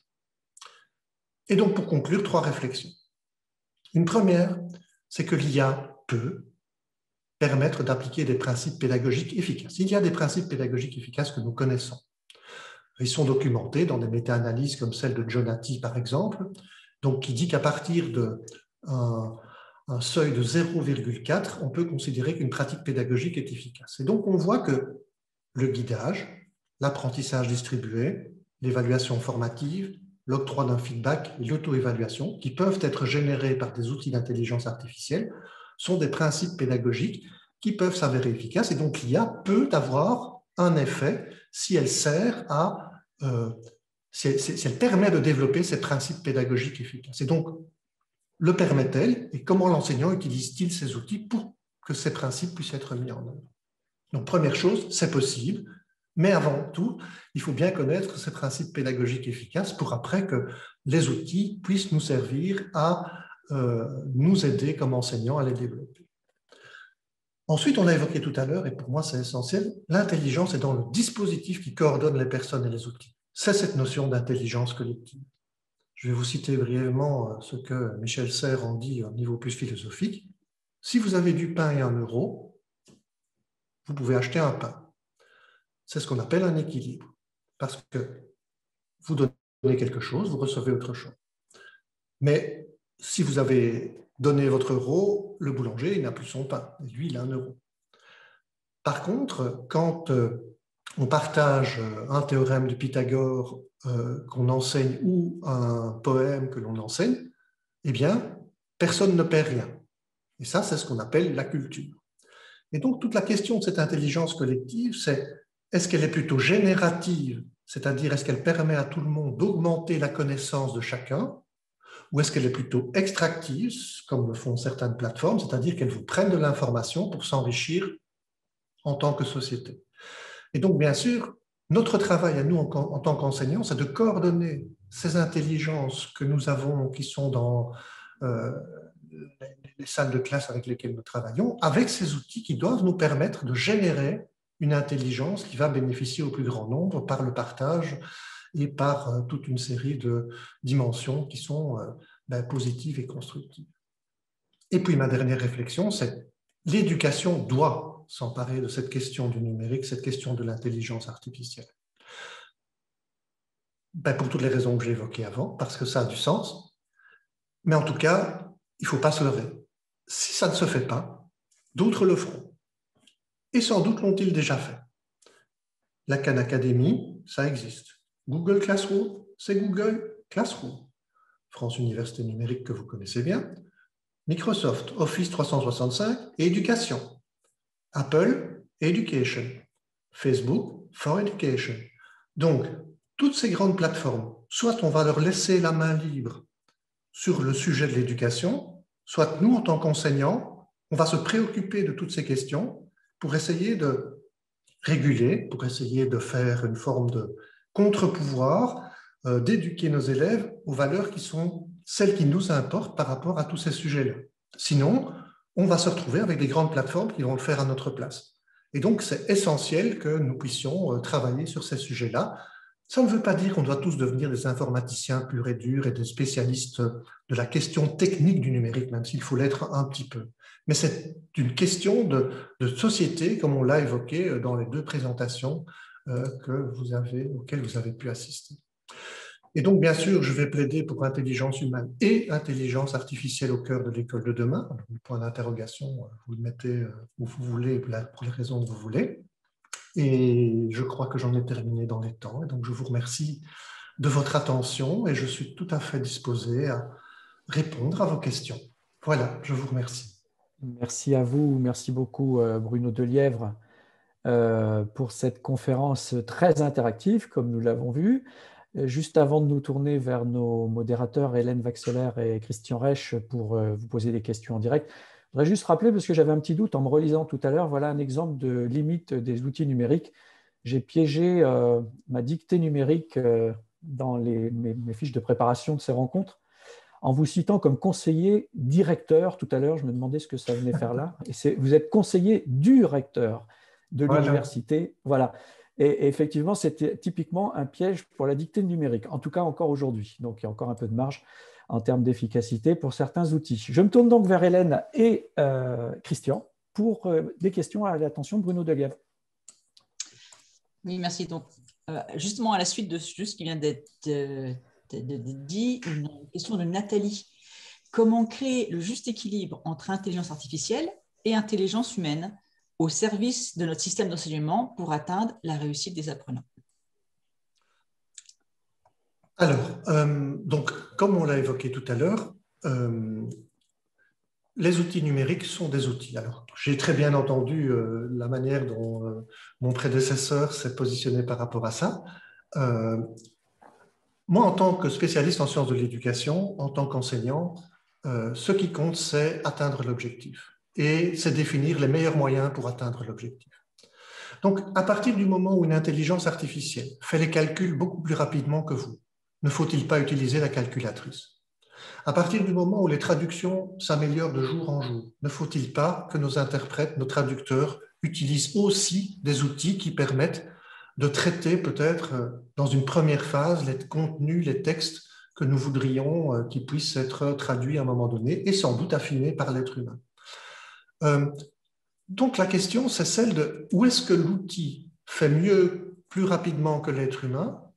Et donc, pour conclure, trois réflexions. Une première, c'est que l'I A peut permettre d'appliquer des principes pédagogiques efficaces. Il y a des principes pédagogiques efficaces que nous connaissons. Ils sont documentés dans des méta-analyses comme celle de Jonati, par exemple, donc qui dit qu'à partir d'un un seuil de zéro virgule quatre, on peut considérer qu'une pratique pédagogique est efficace. Et donc, on voit que le guidage, l'apprentissage distribué, l'évaluation formative, l'octroi d'un feedback et l'auto-évaluation, qui peuvent être générés par des outils d'intelligence artificielle, sont des principes pédagogiques qui peuvent s'avérer efficaces. Et donc, l'I A peut avoir un effet si elle sert à... Euh, si elle, si elle permet de développer ces principes pédagogiques efficaces. Et donc, le permet-elle et comment l'enseignant utilise-t-il ces outils pour que ces principes puissent être mis en œuvre? Donc, première chose, c'est possible, mais avant tout, il faut bien connaître ces principes pédagogiques efficaces pour après que les outils puissent nous servir à euh, nous aider comme enseignants à les développer. Ensuite, on l'a évoqué tout à l'heure, et pour moi c'est essentiel, l'intelligence est dans le dispositif qui coordonne les personnes et les outils. C'est cette notion d'intelligence collective. Je vais vous citer brièvement ce que Michel Serres en dit au niveau plus philosophique. Si vous avez du pain et un euro, vous pouvez acheter un pain. C'est ce qu'on appelle un équilibre. Parce que vous donnez donnez quelque chose, vous recevez autre chose. Mais si vous avez donné votre euro, le boulanger, il n'a plus son pain. Et lui, il a un euro. Par contre, quand euh, on partage un théorème de Pythagore euh, qu'on enseigne ou un poème que l'on enseigne, eh bien, personne ne perd rien. Et ça, c'est ce qu'on appelle la culture. Et donc, toute la question de cette intelligence collective, c'est est-ce qu'elle est plutôt générative, c'est-à-dire est-ce qu'elle permet à tout le monde d'augmenter la connaissance de chacun, ou est-ce qu'elle est plutôt extractive, comme le font certaines plateformes, c'est-à-dire qu'elles vous prennent de l'information pour s'enrichir en tant que société. Et donc, bien sûr, notre travail à nous en, en tant qu'enseignants, c'est de coordonner ces intelligences que nous avons, qui sont dans euh, les, les salles de classe avec lesquelles nous travaillons, avec ces outils qui doivent nous permettre de générer une intelligence qui va bénéficier au plus grand nombre par le partage et par euh, toute une série de dimensions qui sont euh, ben, positives et constructives. Et puis ma dernière réflexion, c'est l'éducation doit s'emparer de cette question du numérique, cette question de l'intelligence artificielle. Ben, pour toutes les raisons que j'ai évoquées avant, parce que ça a du sens, mais en tout cas, il ne faut pas se leurrer. Si ça ne se fait pas, d'autres le feront. Et sans doute l'ont-ils déjà fait. La Khan Academy, ça existe. Google Classroom, c'est Google Classroom. France Université Numérique, que vous connaissez bien. Microsoft, Office trois cent soixante-cinq et éducation. Apple, Education. Facebook, for Education. Donc, toutes ces grandes plateformes, soit on va leur laisser la main libre sur le sujet de l'éducation, soit nous, en tant qu'enseignants, on va se préoccuper de toutes ces questions pour essayer de réguler, pour essayer de faire une forme de contre-pouvoir, euh, d'éduquer nos élèves aux valeurs qui sont celles qui nous importent par rapport à tous ces sujets-là. Sinon, on va se retrouver avec des grandes plateformes qui vont le faire à notre place. Et donc, c'est essentiel que nous puissions euh, travailler sur ces sujets-là. Ça ne veut pas dire qu'on doit tous devenir des informaticiens purs et durs et des spécialistes de la question technique du numérique, même s'il faut l'être un petit peu. Mais c'est une question de, de société, comme on l'a évoqué dans les deux présentations euh, que vous avez, auxquelles vous avez pu assister. Et donc, bien sûr, je vais plaider pour intelligence humaine et intelligence artificielle au cœur de l'école de demain. Le point d'interrogation, vous le mettez où vous voulez, pour les raisons que vous voulez. Et je crois que j'en ai terminé dans les temps. Et donc, je vous remercie de votre attention et je suis tout à fait disposé à répondre à vos questions. Voilà, je vous remercie. Merci à vous, merci beaucoup Bruno Delièvre euh, pour cette conférence très interactive, comme nous l'avons vu. Juste avant de nous tourner vers nos modérateurs, Hélène Vaxelaire et Christian Reich, pour euh, vous poser des questions en direct, je voudrais juste rappeler, parce que j'avais un petit doute en me relisant tout à l'heure, voilà un exemple de limite des outils numériques. J'ai piégé euh, ma dictée numérique euh, dans les, mes, mes fiches de préparation de ces rencontres en vous citant comme conseiller directeur. Tout à l'heure, je me demandais ce que ça venait faire là. Et vous êtes conseiller du recteur de Voilà. l'université. Voilà. Et effectivement, c'était typiquement un piège pour la dictée numérique, en tout cas encore aujourd'hui. Donc, il y a encore un peu de marge en termes d'efficacité pour certains outils. Je me tourne donc vers Hélène et euh, Christian pour euh, des questions à l'attention de Bruno Delièvre. Oui, merci. Donc, euh, justement, à la suite de ce qui vient d'être euh, dit, une question de Nathalie. Comment créer le juste équilibre entre intelligence artificielle et intelligence humaine au service de notre système d'enseignement pour atteindre la réussite des apprenants? Alors, euh, donc, comme on l'a évoqué tout à l'heure, euh, les outils numériques sont des outils. Alors, j'ai très bien entendu euh, la manière dont euh, mon prédécesseur s'est positionné par rapport à ça. Euh, moi, en tant que spécialiste en sciences de l'éducation, en tant qu'enseignant, euh, ce qui compte, c'est atteindre l'objectif. Et c'est définir les meilleurs moyens pour atteindre l'objectif. Donc, à partir du moment où une intelligence artificielle fait les calculs beaucoup plus rapidement que vous, ne faut-il pas utiliser la calculatrice? À partir du moment où les traductions s'améliorent de jour en jour, ne faut-il pas que nos interprètes, nos traducteurs utilisent aussi des outils qui permettent de traiter peut-être dans une première phase les contenus, les textes que nous voudrions qui puissent être traduits à un moment donné et sans doute affinés par l'être humain. Euh, donc la question, c'est celle de où est-ce que l'outil fait mieux, plus rapidement que l'être humain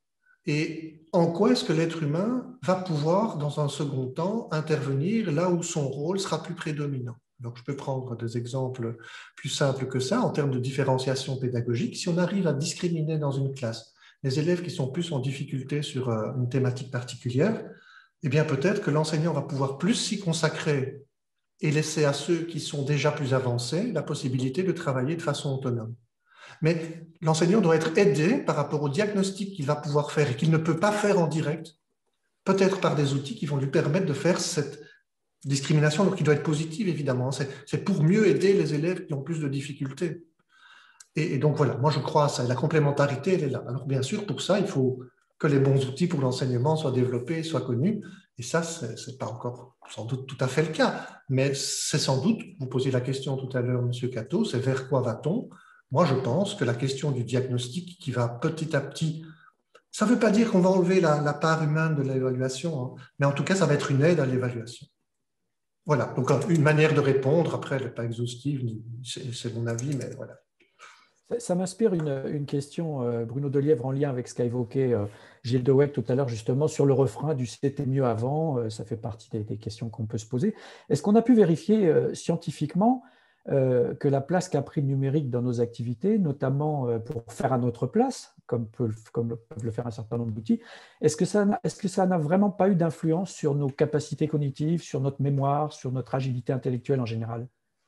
et en quoi est-ce que l'être humain va pouvoir, dans un second temps, intervenir là où son rôle sera plus prédominant. Donc, je peux prendre des exemples plus simples que ça en termes de différenciation pédagogique. Si on arrive à discriminer dans une classe les élèves qui sont plus en difficulté sur une thématique particulière, eh bien peut-être que l'enseignant va pouvoir plus s'y consacrer et laisser à ceux qui sont déjà plus avancés la possibilité de travailler de façon autonome. Mais l'enseignant doit être aidé par rapport au diagnostic qu'il va pouvoir faire et qu'il ne peut pas faire en direct, peut-être par des outils qui vont lui permettre de faire cette discrimination, donc qui doit être positive évidemment. C'est pour mieux aider les élèves qui ont plus de difficultés. Et, et donc voilà, moi je crois à ça. Et la complémentarité, elle est là. Alors bien sûr, pour ça, il faut que les bons outils pour l'enseignement soient développés, soient connus. Et ça, ce n'est pas encore sans doute tout à fait le cas. Mais c'est sans doute, vous posiez la question tout à l'heure, M. Cato, c'est vers quoi va-t-on? Moi, je pense que la question du diagnostic qui va petit à petit, ça ne veut pas dire qu'on va enlever la, la part humaine de l'évaluation, hein, mais en tout cas, ça va être une aide à l'évaluation. Voilà, donc une manière de répondre, après, elle n'est pas exhaustive, c'est mon avis, mais voilà. Ça, ça m'inspire une, une question, euh, Bruno Delièvre, en lien avec ce qu'a évoqué euh, Gilles de Weck tout à l'heure, justement, sur le refrain du «c'était mieux avant». Euh, ça fait partie des, des questions qu'on peut se poser. Est-ce qu'on a pu vérifier euh, scientifiquement euh, que la place qu'a pris le numérique dans nos activités, notamment euh, pour faire à notre place, comme, peut, comme peuvent le faire un certain nombre d'outils, est-ce que ça, est-ce que ça n'a vraiment pas eu d'influence sur nos capacités cognitives, sur notre mémoire, sur notre agilité intellectuelle en général?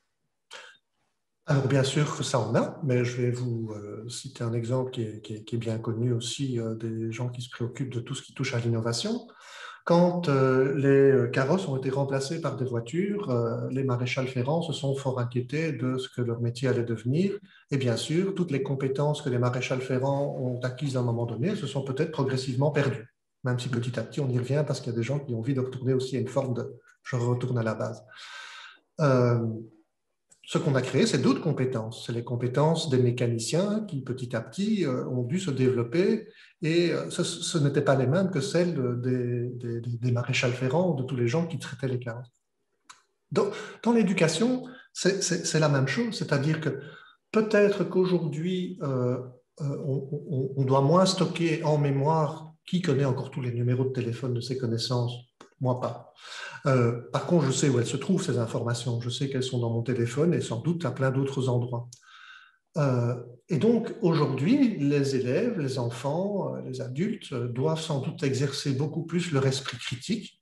Alors bien sûr que ça en a, mais je vais vous euh, citer un exemple qui est, qui est, qui est bien connu aussi euh, des gens qui se préoccupent de tout ce qui touche à l'innovation. Quand euh, les carrosses ont été remplacés par des voitures, euh, les maréchals ferrants se sont fort inquiétés de ce que leur métier allait devenir. Et bien sûr, toutes les compétences que les maréchals ferrants ont acquises à un moment donné se sont peut-être progressivement perdues, même si petit à petit on y revient parce qu'il y a des gens qui ont envie de retourner aussi à une forme de je retourne à la base. Euh, Ce qu'on a créé, c'est d'autres compétences. C'est les compétences des mécaniciens qui, petit à petit, euh, ont dû se développer et euh, ce, ce n'étaient pas les mêmes que celles des, des, des maréchals ferrants ou de tous les gens qui traitaient les carrosses. Dans, dans l'éducation, c'est la même chose, c'est-à-dire que peut-être qu'aujourd'hui, euh, euh, on, on, on doit moins stocker en mémoire. Qui connaît encore tous les numéros de téléphone de ses connaissances? Moi, pas. Euh, par contre, je sais où elles se trouvent, ces informations. Je sais qu'elles sont dans mon téléphone et sans doute à plein d'autres endroits. Euh, et donc, aujourd'hui, les élèves, les enfants, les adultes doivent sans doute exercer beaucoup plus leur esprit critique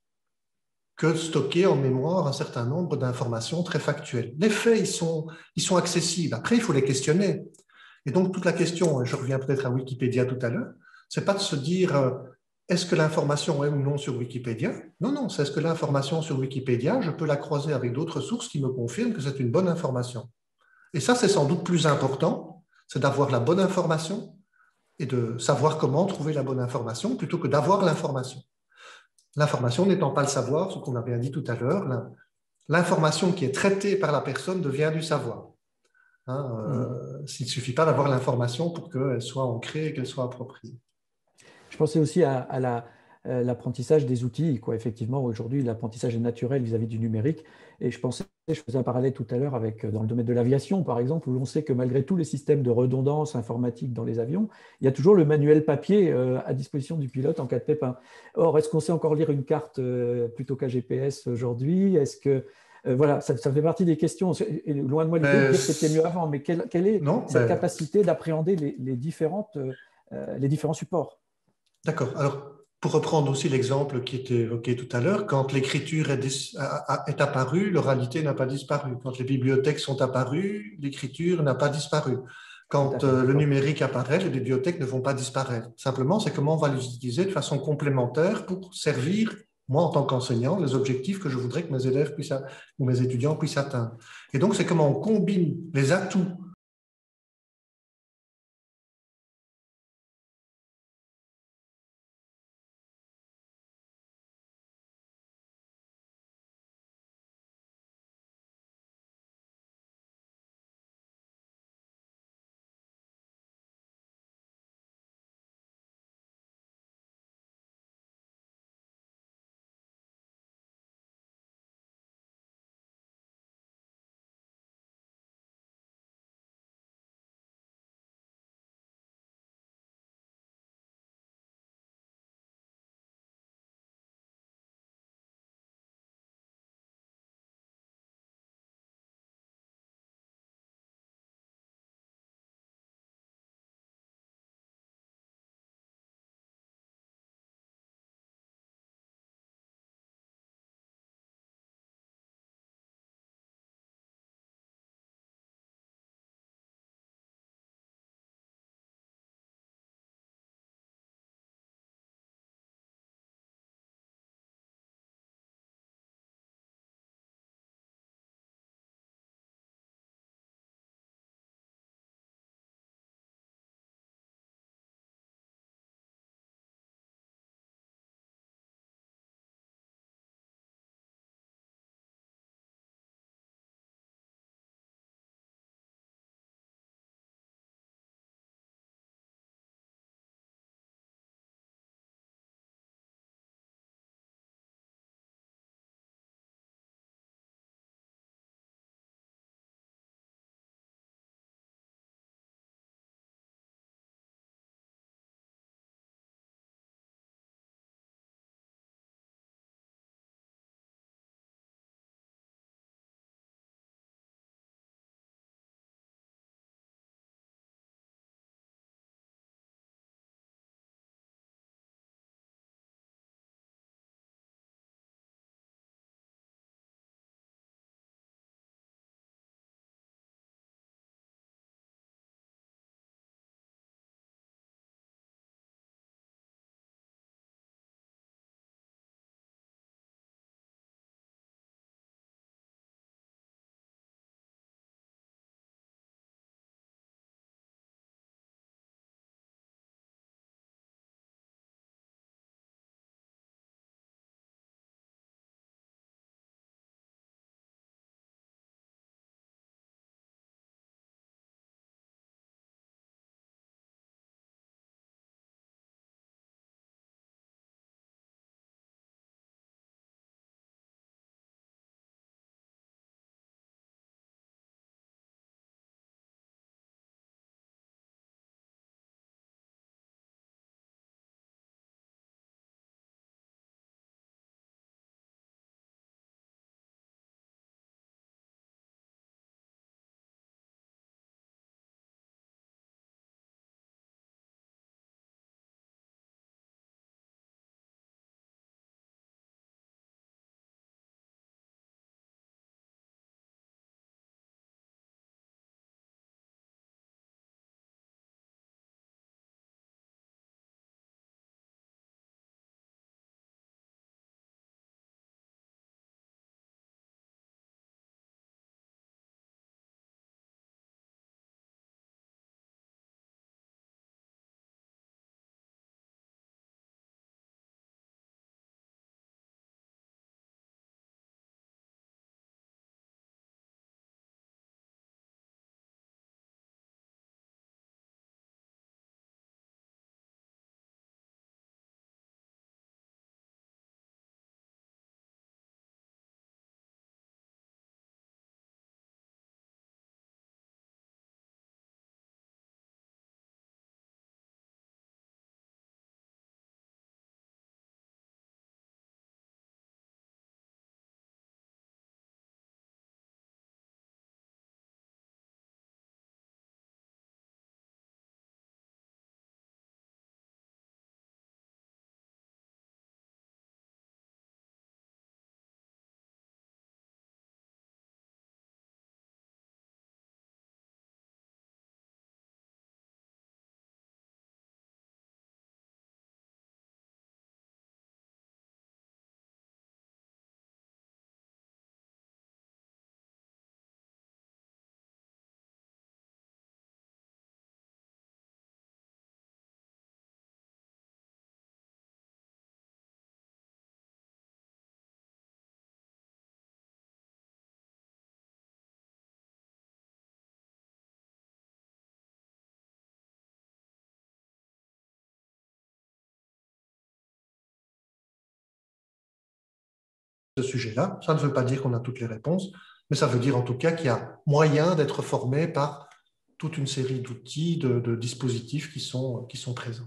que de stocker en mémoire un certain nombre d'informations très factuelles. Les faits, ils sont, ils sont accessibles. Après, il faut les questionner. Et donc, toute la question, et je reviens peut-être à Wikipédia tout à l'heure, c'est pas de se dire euh, est-ce que l'information est ou non sur Wikipédia? Non, non, c'est est-ce que l'information sur Wikipédia, je peux la croiser avec d'autres sources qui me confirment que c'est une bonne information. Et ça, c'est sans doute plus important, c'est d'avoir la bonne information et de savoir comment trouver la bonne information plutôt que d'avoir l'information. L'information n'étant pas le savoir, ce qu'on a bien dit tout à l'heure, l'information qui est traitée par la personne devient du savoir. Hein, euh, mmh. S'il ne suffit pas d'avoir l'information pour qu'elle soit ancrée et qu'elle soit appropriée. Je pensais aussi à, à la, euh, l'apprentissage des outils. Quoi. Effectivement, aujourd'hui, l'apprentissage est naturel vis-à-vis du numérique. Et je pensais, je faisais un parallèle tout à l'heure avec dans le domaine de l'aviation, par exemple, où l'on sait que malgré tous les systèmes de redondance informatique dans les avions, il y a toujours le manuel papier euh, à disposition du pilote en cas de pépin. Or, est-ce qu'on sait encore lire une carte euh, plutôt qu'un G P S aujourd'hui? Est-ce que Euh, voilà, ça, ça fait partie des questions. Et loin de moi l'idée de dire que c'était mieux avant, mais quelle, quelle est non, cette mais... capacité d'appréhender les, les, différentes, euh, les différents supports? D'accord. Alors, pour reprendre aussi l'exemple qui était évoqué tout à l'heure, quand l'écriture est, est apparue, l'oralité n'a pas disparu. Quand les bibliothèques sont apparues, l'écriture n'a pas disparu. Quand fait, euh, le numérique apparaît, les bibliothèques ne vont pas disparaître. Simplement, c'est comment on va les utiliser de façon complémentaire pour servir, moi en tant qu'enseignant, les objectifs que je voudrais que mes élèves puissent, ou mes étudiants puissent atteindre. Et donc, c'est comment on combine les atouts sujet-là. Ça ne veut pas dire qu'on a toutes les réponses, mais ça veut dire en tout cas qu'il y a moyen d'être formé par toute une série d'outils, de, de dispositifs qui sont, qui sont présents.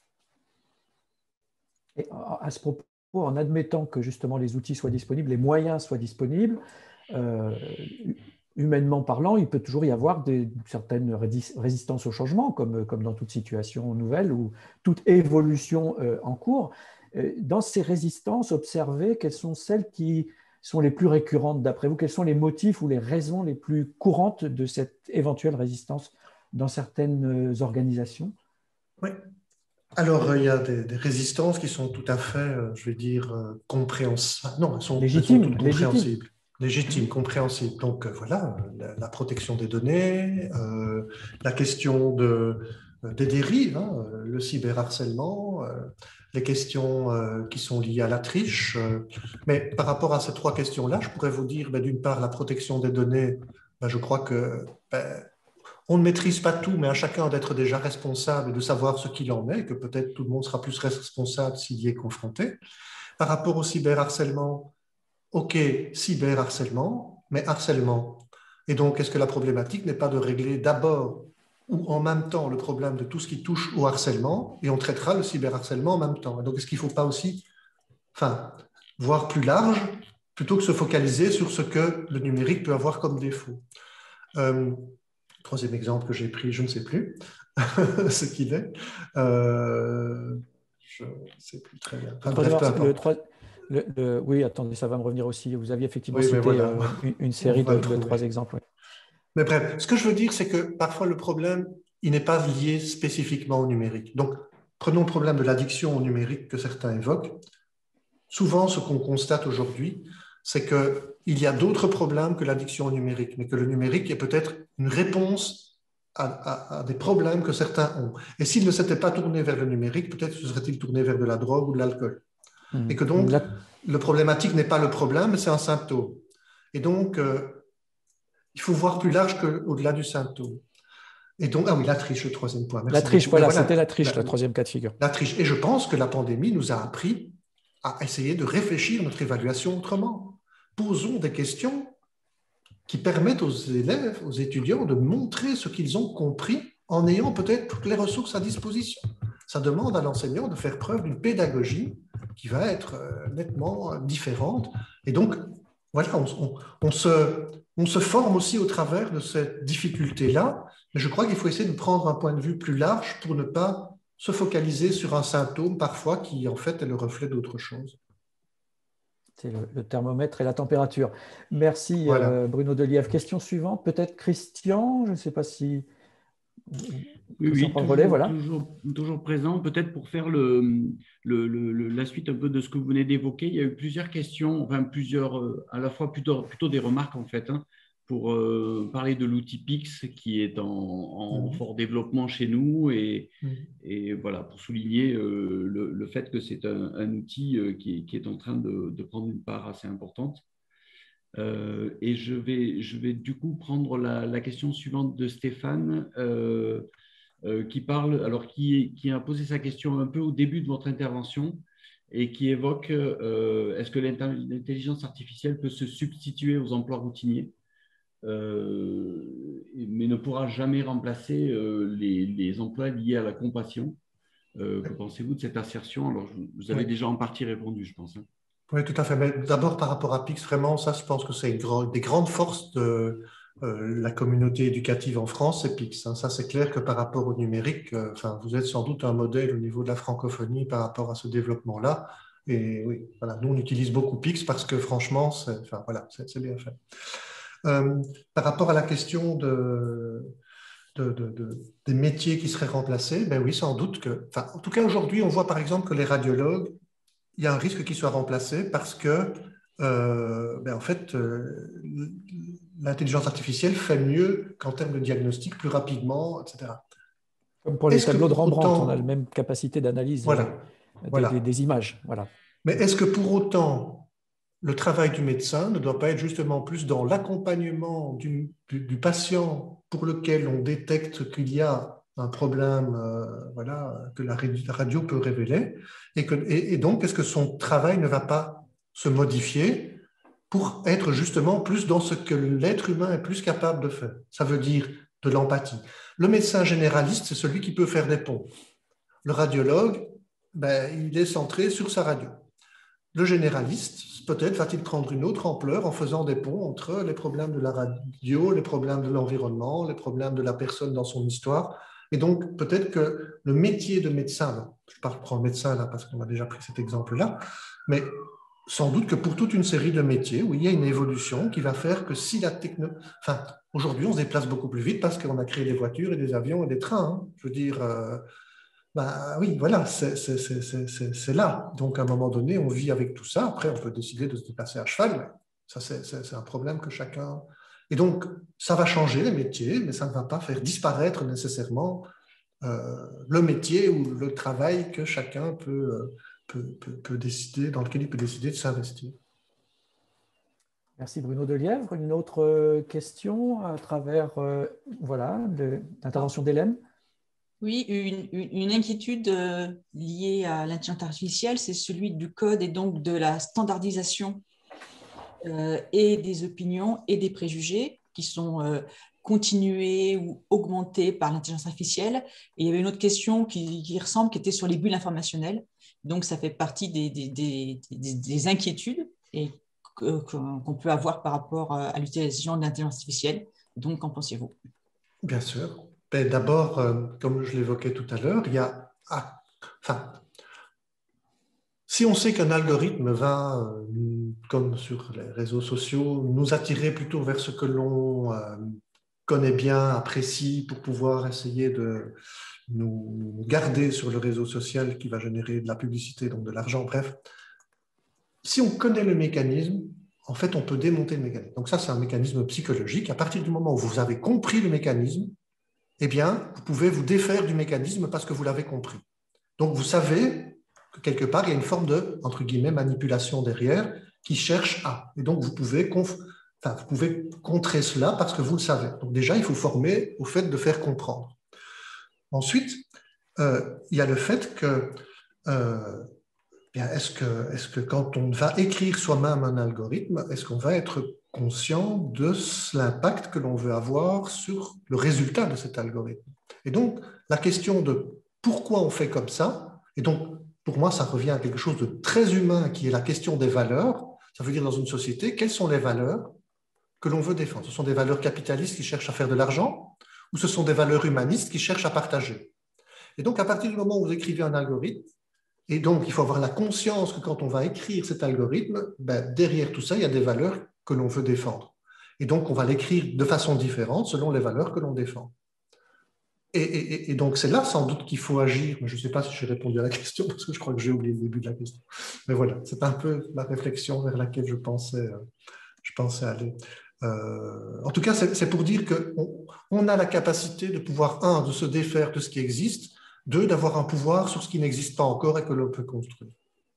Et à ce propos, en admettant que justement les outils soient disponibles, les moyens soient disponibles, euh, humainement parlant, il peut toujours y avoir des, certaines résistances au changement, comme, comme dans toute situation nouvelle ou toute évolution euh, en cours. Dans ces résistances, observez quelles sont celles qui sont les plus récurrentes d'après vous, quels sont les motifs ou les raisons les plus courantes de cette éventuelle résistance dans certaines organisations? Oui. Alors, il y a des, des résistances qui sont tout à fait, je vais dire, compréhensibles. Non, elles sont, légitimes, elles sont toutes compréhensibles. Légitime. Légitime, compréhensible. Donc euh, voilà, la, la protection des données, euh, la question de, des dérives, hein, le cyberharcèlement, euh, les questions euh, qui sont liées à la triche. Euh, mais par rapport à ces trois questions-là, je pourrais vous dire, ben, d'une part, la protection des données, ben, je crois que ben, on ne maîtrise pas tout, mais à chacun d'être déjà responsable et de savoir ce qu'il en est, que peut-être tout le monde sera plus responsable s'il y est confronté. Par rapport au cyberharcèlement, OK, cyberharcèlement, mais harcèlement. Et donc, est-ce que la problématique n'est pas de régler d'abord ou en même temps le problème de tout ce qui touche au harcèlement, et on traitera le cyberharcèlement en même temps. Et donc, est-ce qu'il ne faut pas aussi, enfin, voir plus large, plutôt que se focaliser sur ce que le numérique peut avoir comme défaut? euh, Troisième exemple que j'ai pris, je ne sais plus ce qu'il est. Euh, je ne sais plus très bien. Enfin, bref, peu importe. Le trois... Le, le, oui, attendez, ça va me revenir aussi. Vous aviez effectivement oui, cité voilà. euh, une, une série de, de trois exemples. Oui. Mais bref, ce que je veux dire, c'est que parfois le problème, il n'est pas lié spécifiquement au numérique. Donc, prenons le problème de l'addiction au numérique que certains évoquent. Souvent, ce qu'on constate aujourd'hui, c'est qu'il y a d'autres problèmes que l'addiction au numérique, mais que le numérique est peut-être une réponse à, à, à des problèmes que certains ont. Et s'il ne s'était pas tourné vers le numérique, peut-être se serait-il tourné vers de la drogue ou de l'alcool. Mmh. Et que donc, la... le problématique n'est pas le problème, mais c'est un symptôme. Et donc, euh, il faut voir plus large qu'au-delà du symptôme. Et donc, ah oui, la triche, le troisième point. Merci la triche, voilà, voilà c'était la triche, la, la troisième cas de figure. La triche. Et je pense que la pandémie nous a appris à essayer de réfléchir notre évaluation autrement. Posons des questions qui permettent aux élèves, aux étudiants de montrer ce qu'ils ont compris en ayant peut-être toutes les ressources à disposition. Ça demande à l'enseignant de faire preuve d'une pédagogie qui va être nettement différente. Et donc, voilà, on, on, on, se, on se forme aussi au travers de cette difficulté-là, mais je crois qu'il faut essayer de prendre un point de vue plus large pour ne pas se focaliser sur un symptôme parfois qui, en fait, est le reflet d'autre chose. C'est le, le thermomètre et la température. Merci, voilà. euh, Bruno Delièvre. Question suivante, peut-être Christian, je ne sais pas si... Oui, oui toujours, relais, voilà. toujours, toujours présent. Peut-être pour faire le, le, le, la suite un peu de ce que vous venez d'évoquer, il y a eu plusieurs questions, enfin plusieurs, à la fois plutôt, plutôt des remarques en fait, hein, pour euh, parler de l'outil Pix qui est en, en mmh. fort développement chez nous et, mmh. et voilà, pour souligner euh, le, le fait que c'est un, un outil euh, qui, est, qui est en train de, de prendre une part assez importante. Euh, et je vais, je vais du coup prendre la, la question suivante de Stéphane euh, euh, qui parle, alors qui, qui a posé sa question un peu au début de votre intervention et qui évoque euh, est-ce que l'intelligence artificielle peut se substituer aux emplois routiniers euh, mais ne pourra jamais remplacer euh, les, les emplois liés à la compassion. Euh, que pensez-vous de cette assertion? Alors, vous avez oui. déjà en partie répondu, je pense. Hein. Oui, tout à fait. Mais d'abord, par rapport à Pix, vraiment, ça, je pense que c'est une grand, des grandes forces de euh, la communauté éducative en France, c'est Pix. Hein. Ça, c'est clair que par rapport au numérique, euh, enfin, vous êtes sans doute un modèle au niveau de la francophonie par rapport à ce développement-là. Et oui, voilà, nous, on utilise beaucoup Pix parce que franchement, c'est, enfin, voilà, c'est, c'est bien fait. Euh, par rapport à la question de, de, de, de, des métiers qui seraient remplacés, ben oui, sans doute que... Enfin, en tout cas, aujourd'hui, on voit par exemple que les radiologues, il y a un risque qu'ils soient remplacés parce que, euh, ben en fait, euh, l'intelligence artificielle fait mieux qu'en termes de diagnostic, plus rapidement, et cetera. Comme pour les est-ce tableaux de Rembrandt, autant... on a la même capacité d'analyse voilà. des, voilà. Des, des images. Voilà. Mais est-ce que pour autant, le travail du médecin ne doit pas être justement plus dans l'accompagnement du, du, du patient pour lequel on détecte qu'il y a un problème euh, voilà, que la radio peut révéler et, que, et, et donc est-ce que son travail ne va pas se modifier pour être justement plus dans ce que l'être humain est plus capable de faire. Ça veut dire de l'empathie. Le médecin généraliste, c'est celui qui peut faire des ponts. Le radiologue, ben, il est centré sur sa radio. Le généraliste, peut-être va-t-il prendre une autre ampleur en faisant des ponts entre les problèmes de la radio, les problèmes de l'environnement, les problèmes de la personne dans son histoire. Et donc, peut-être que le métier de médecin, je prends le médecin là parce qu'on a déjà pris cet exemple-là, mais sans doute que pour toute une série de métiers où il y a une évolution qui va faire que si la technologie... Enfin, aujourd'hui, on se déplace beaucoup plus vite parce qu'on a créé des voitures et des avions et des trains. Hein. Je veux dire... Euh, Ben oui, voilà, c'est là. Donc, à un moment donné, on vit avec tout ça. Après, on peut décider de se déplacer à cheval, mais ça, c'est un problème que chacun... Et donc, ça va changer les métiers, mais ça ne va pas faire disparaître nécessairement euh, le métier ou le travail que chacun peut, peut, peut, peut décider, dans lequel il peut décider de s'investir. Merci Bruno Delièvre. Une autre question à travers euh, voilà, l'intervention d'Hélène? Oui, une, une inquiétude euh, liée à l'intelligence artificielle, c'est celui du code et donc de la standardisation euh, et des opinions et des préjugés qui sont euh, continués ou augmentés par l'intelligence artificielle. Et il y avait une autre question qui, qui ressemble, qui était sur les bulles informationnelles. Donc, ça fait partie des, des, des, des, des inquiétudes et qu'on peut avoir par rapport à l'utilisation de l'intelligence artificielle. Donc, qu'en pensez-vous? Bien sûr. D'abord, euh, comme je l'évoquais tout à l'heure, il y a... Ah, enfin, si on sait qu'un algorithme va, euh, comme sur les réseaux sociaux, nous attirer plutôt vers ce que l'on euh, connaît bien, apprécie, pour pouvoir essayer de nous garder sur le réseau social qui va générer de la publicité, donc de l'argent, bref. Si on connaît le mécanisme, en fait, on peut démonter le mécanisme. Donc ça, c'est un mécanisme psychologique. À partir du moment où vous avez compris le mécanisme, eh bien, vous pouvez vous défaire du mécanisme parce que vous l'avez compris. Donc, vous savez que quelque part, il y a une forme de, entre guillemets, manipulation derrière qui cherche à. Et donc, vous pouvez, conf... enfin, vous pouvez contrer cela parce que vous le savez. Donc, déjà, il faut former au fait de faire comprendre. Ensuite, euh, il y a le fait que, euh, bien, est-ce que, est-ce que quand on va écrire soi-même un algorithme, est-ce qu'on va être conscient de l'impact que l'on veut avoir sur le résultat de cet algorithme? Et donc, la question de pourquoi on fait comme ça, et donc, pour moi, ça revient à quelque chose de très humain qui est la question des valeurs. Ça veut dire dans une société, quelles sont les valeurs que l'on veut défendre? Ce sont des valeurs capitalistes qui cherchent à faire de l'argent ou ce sont des valeurs humanistes qui cherchent à partager? Et donc, à partir du moment où vous écrivez un algorithme, et donc, il faut avoir la conscience que quand on va écrire cet algorithme, ben, derrière tout ça, il y a des valeurs que l'on veut défendre. Et donc, on va l'écrire de façon différente selon les valeurs que l'on défend. Et, et, et donc, c'est là sans doute qu'il faut agir. Mais je ne sais pas si j'ai répondu à la question, parce que je crois que j'ai oublié le début de la question. Mais voilà, c'est un peu la réflexion vers laquelle je pensais, je pensais aller. Euh, en tout cas, c'est pour dire qu'on on a la capacité de pouvoir, un, de se défaire de ce qui existe, deux, d'avoir un pouvoir sur ce qui n'existe pas encore et que l'on peut construire.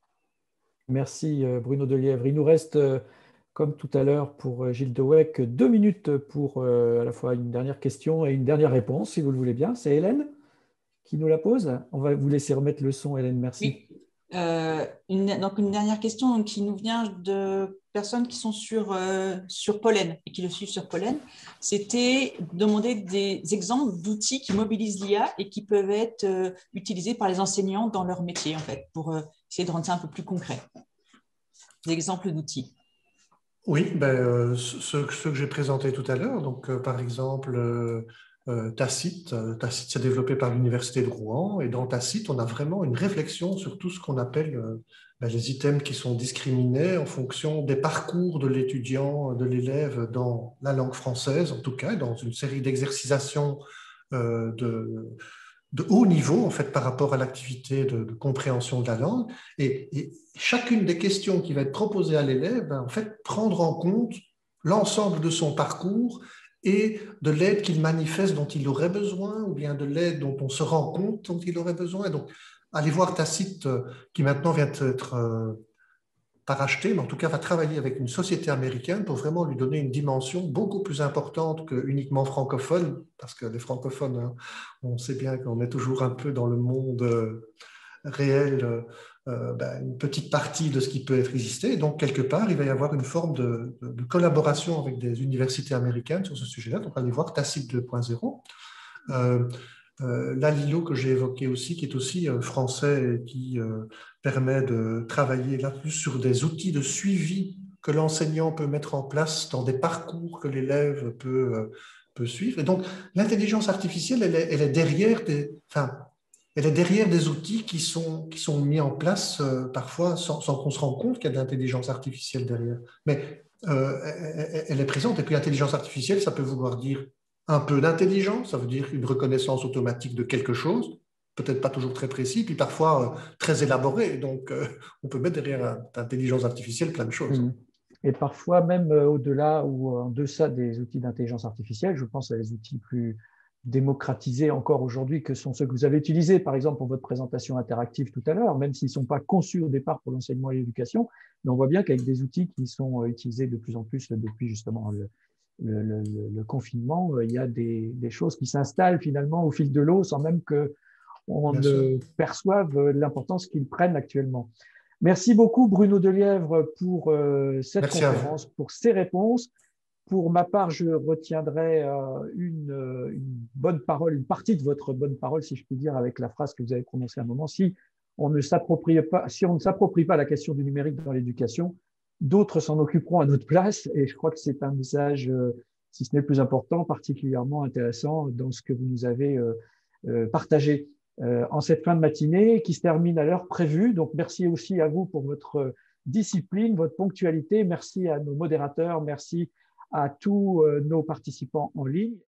Merci Bruno Delièvre. Il nous reste, comme tout à l'heure pour Gilles De Weck, deux minutes pour à la fois une dernière question et une dernière réponse, si vous le voulez bien. C'est Hélène qui nous la pose. On va vous laisser remettre le son, Hélène, merci. Oui. Euh, une, donc une dernière question qui nous vient de personnes qui sont sur, euh, sur Pollen et qui le suivent sur Pollen. C'était demander des exemples d'outils qui mobilisent l'I A et qui peuvent être euh, utilisés par les enseignants dans leur métier, en fait, pour euh, essayer de rendre ça un peu plus concret. Des exemples d'outils. Oui, ben, euh, ceux, ceux que j'ai présentés tout à l'heure. Donc, euh, par exemple, euh, euh, Tacite. Euh, Tacite s'est développé par l'Université de Rouen. Et dans Tacite, on a vraiment une réflexion sur tout ce qu'on appelle euh, ben, les items qui sont discriminés en fonction des parcours de l'étudiant, de l'élève dans la langue française, en tout cas, dans une série d'exercisations euh, de... de haut niveau, en fait, par rapport à l'activité de, de compréhension de la langue. Et, et chacune des questions qui va être proposée à l'élève va, en fait, prendre en compte l'ensemble de son parcours et de l'aide qu'il manifeste dont il aurait besoin, ou bien de l'aide dont on se rend compte dont il aurait besoin. Donc, allez voir Tacite, qui maintenant vient d'être euh, pas racheté, mais en tout cas va travailler avec une société américaine pour vraiment lui donner une dimension beaucoup plus importante que uniquement francophone, parce que les francophones, hein, on sait bien qu'on est toujours un peu dans le monde réel euh, ben, une petite partie de ce qui peut être existé. Et donc, quelque part, il va y avoir une forme de, de, de collaboration avec des universités américaines sur ce sujet-là. Donc, allez voir Tacite deux point zéro. Euh, euh, L'Alilo que j'ai évoqué aussi, qui est aussi euh, français et qui euh, permet de travailler là plus sur des outils de suivi que l'enseignant peut mettre en place dans des parcours que l'élève peut, euh, peut suivre. Et donc, l'intelligence artificielle, elle est, elle est derrière des, enfin, elle est derrière des outils qui sont, qui sont mis en place euh, parfois sans, sans qu'on se rende compte qu'il y a de l'intelligence artificielle derrière. Mais euh, elle, elle est présente. Et puis, l'intelligence artificielle, ça peut vouloir dire un peu d'intelligence, ça veut dire une reconnaissance automatique de quelque chose, peut-être pas toujours très précis, puis parfois euh, très élaboré. Donc, euh, on peut mettre derrière l'intelligence artificielle plein de choses. Mmh. Et parfois, même euh, au-delà ou en deçà des outils d'intelligence artificielle, je pense à des outils plus démocratisés encore aujourd'hui que sont ceux que vous avez utilisés, par exemple, pour votre présentation interactive tout à l'heure, même s'ils ne sont pas conçus au départ pour l'enseignement et l'éducation, mais on voit bien qu'avec des outils qui sont utilisés de plus en plus depuis justement le, le, le, le confinement, il y a des, des choses qui s'installent finalement au fil de l'eau sans même qu'on ne perçoive l'importance qu'ils prennent actuellement. Merci beaucoup Bruno Delièvre pour euh, cette Merci conférence, pour ces réponses. Pour ma part, je retiendrai euh, une, une bonne parole, une partie de votre bonne parole, si je puis dire, avec la phrase que vous avez prononcée à un moment. Si on ne s'approprie pas, si on ne s'approprie pas la question du numérique dans l'éducation, d'autres s'en occuperont à notre place. Et je crois que c'est un message, euh, si ce n'est le plus important, particulièrement intéressant dans ce que vous nous avez euh, euh, partagé. Euh, en cette fin de matinée qui se termine à l'heure prévue. Donc, merci aussi à vous pour votre discipline, votre ponctualité. Merci à nos modérateurs, merci à tous euh, nos participants en ligne.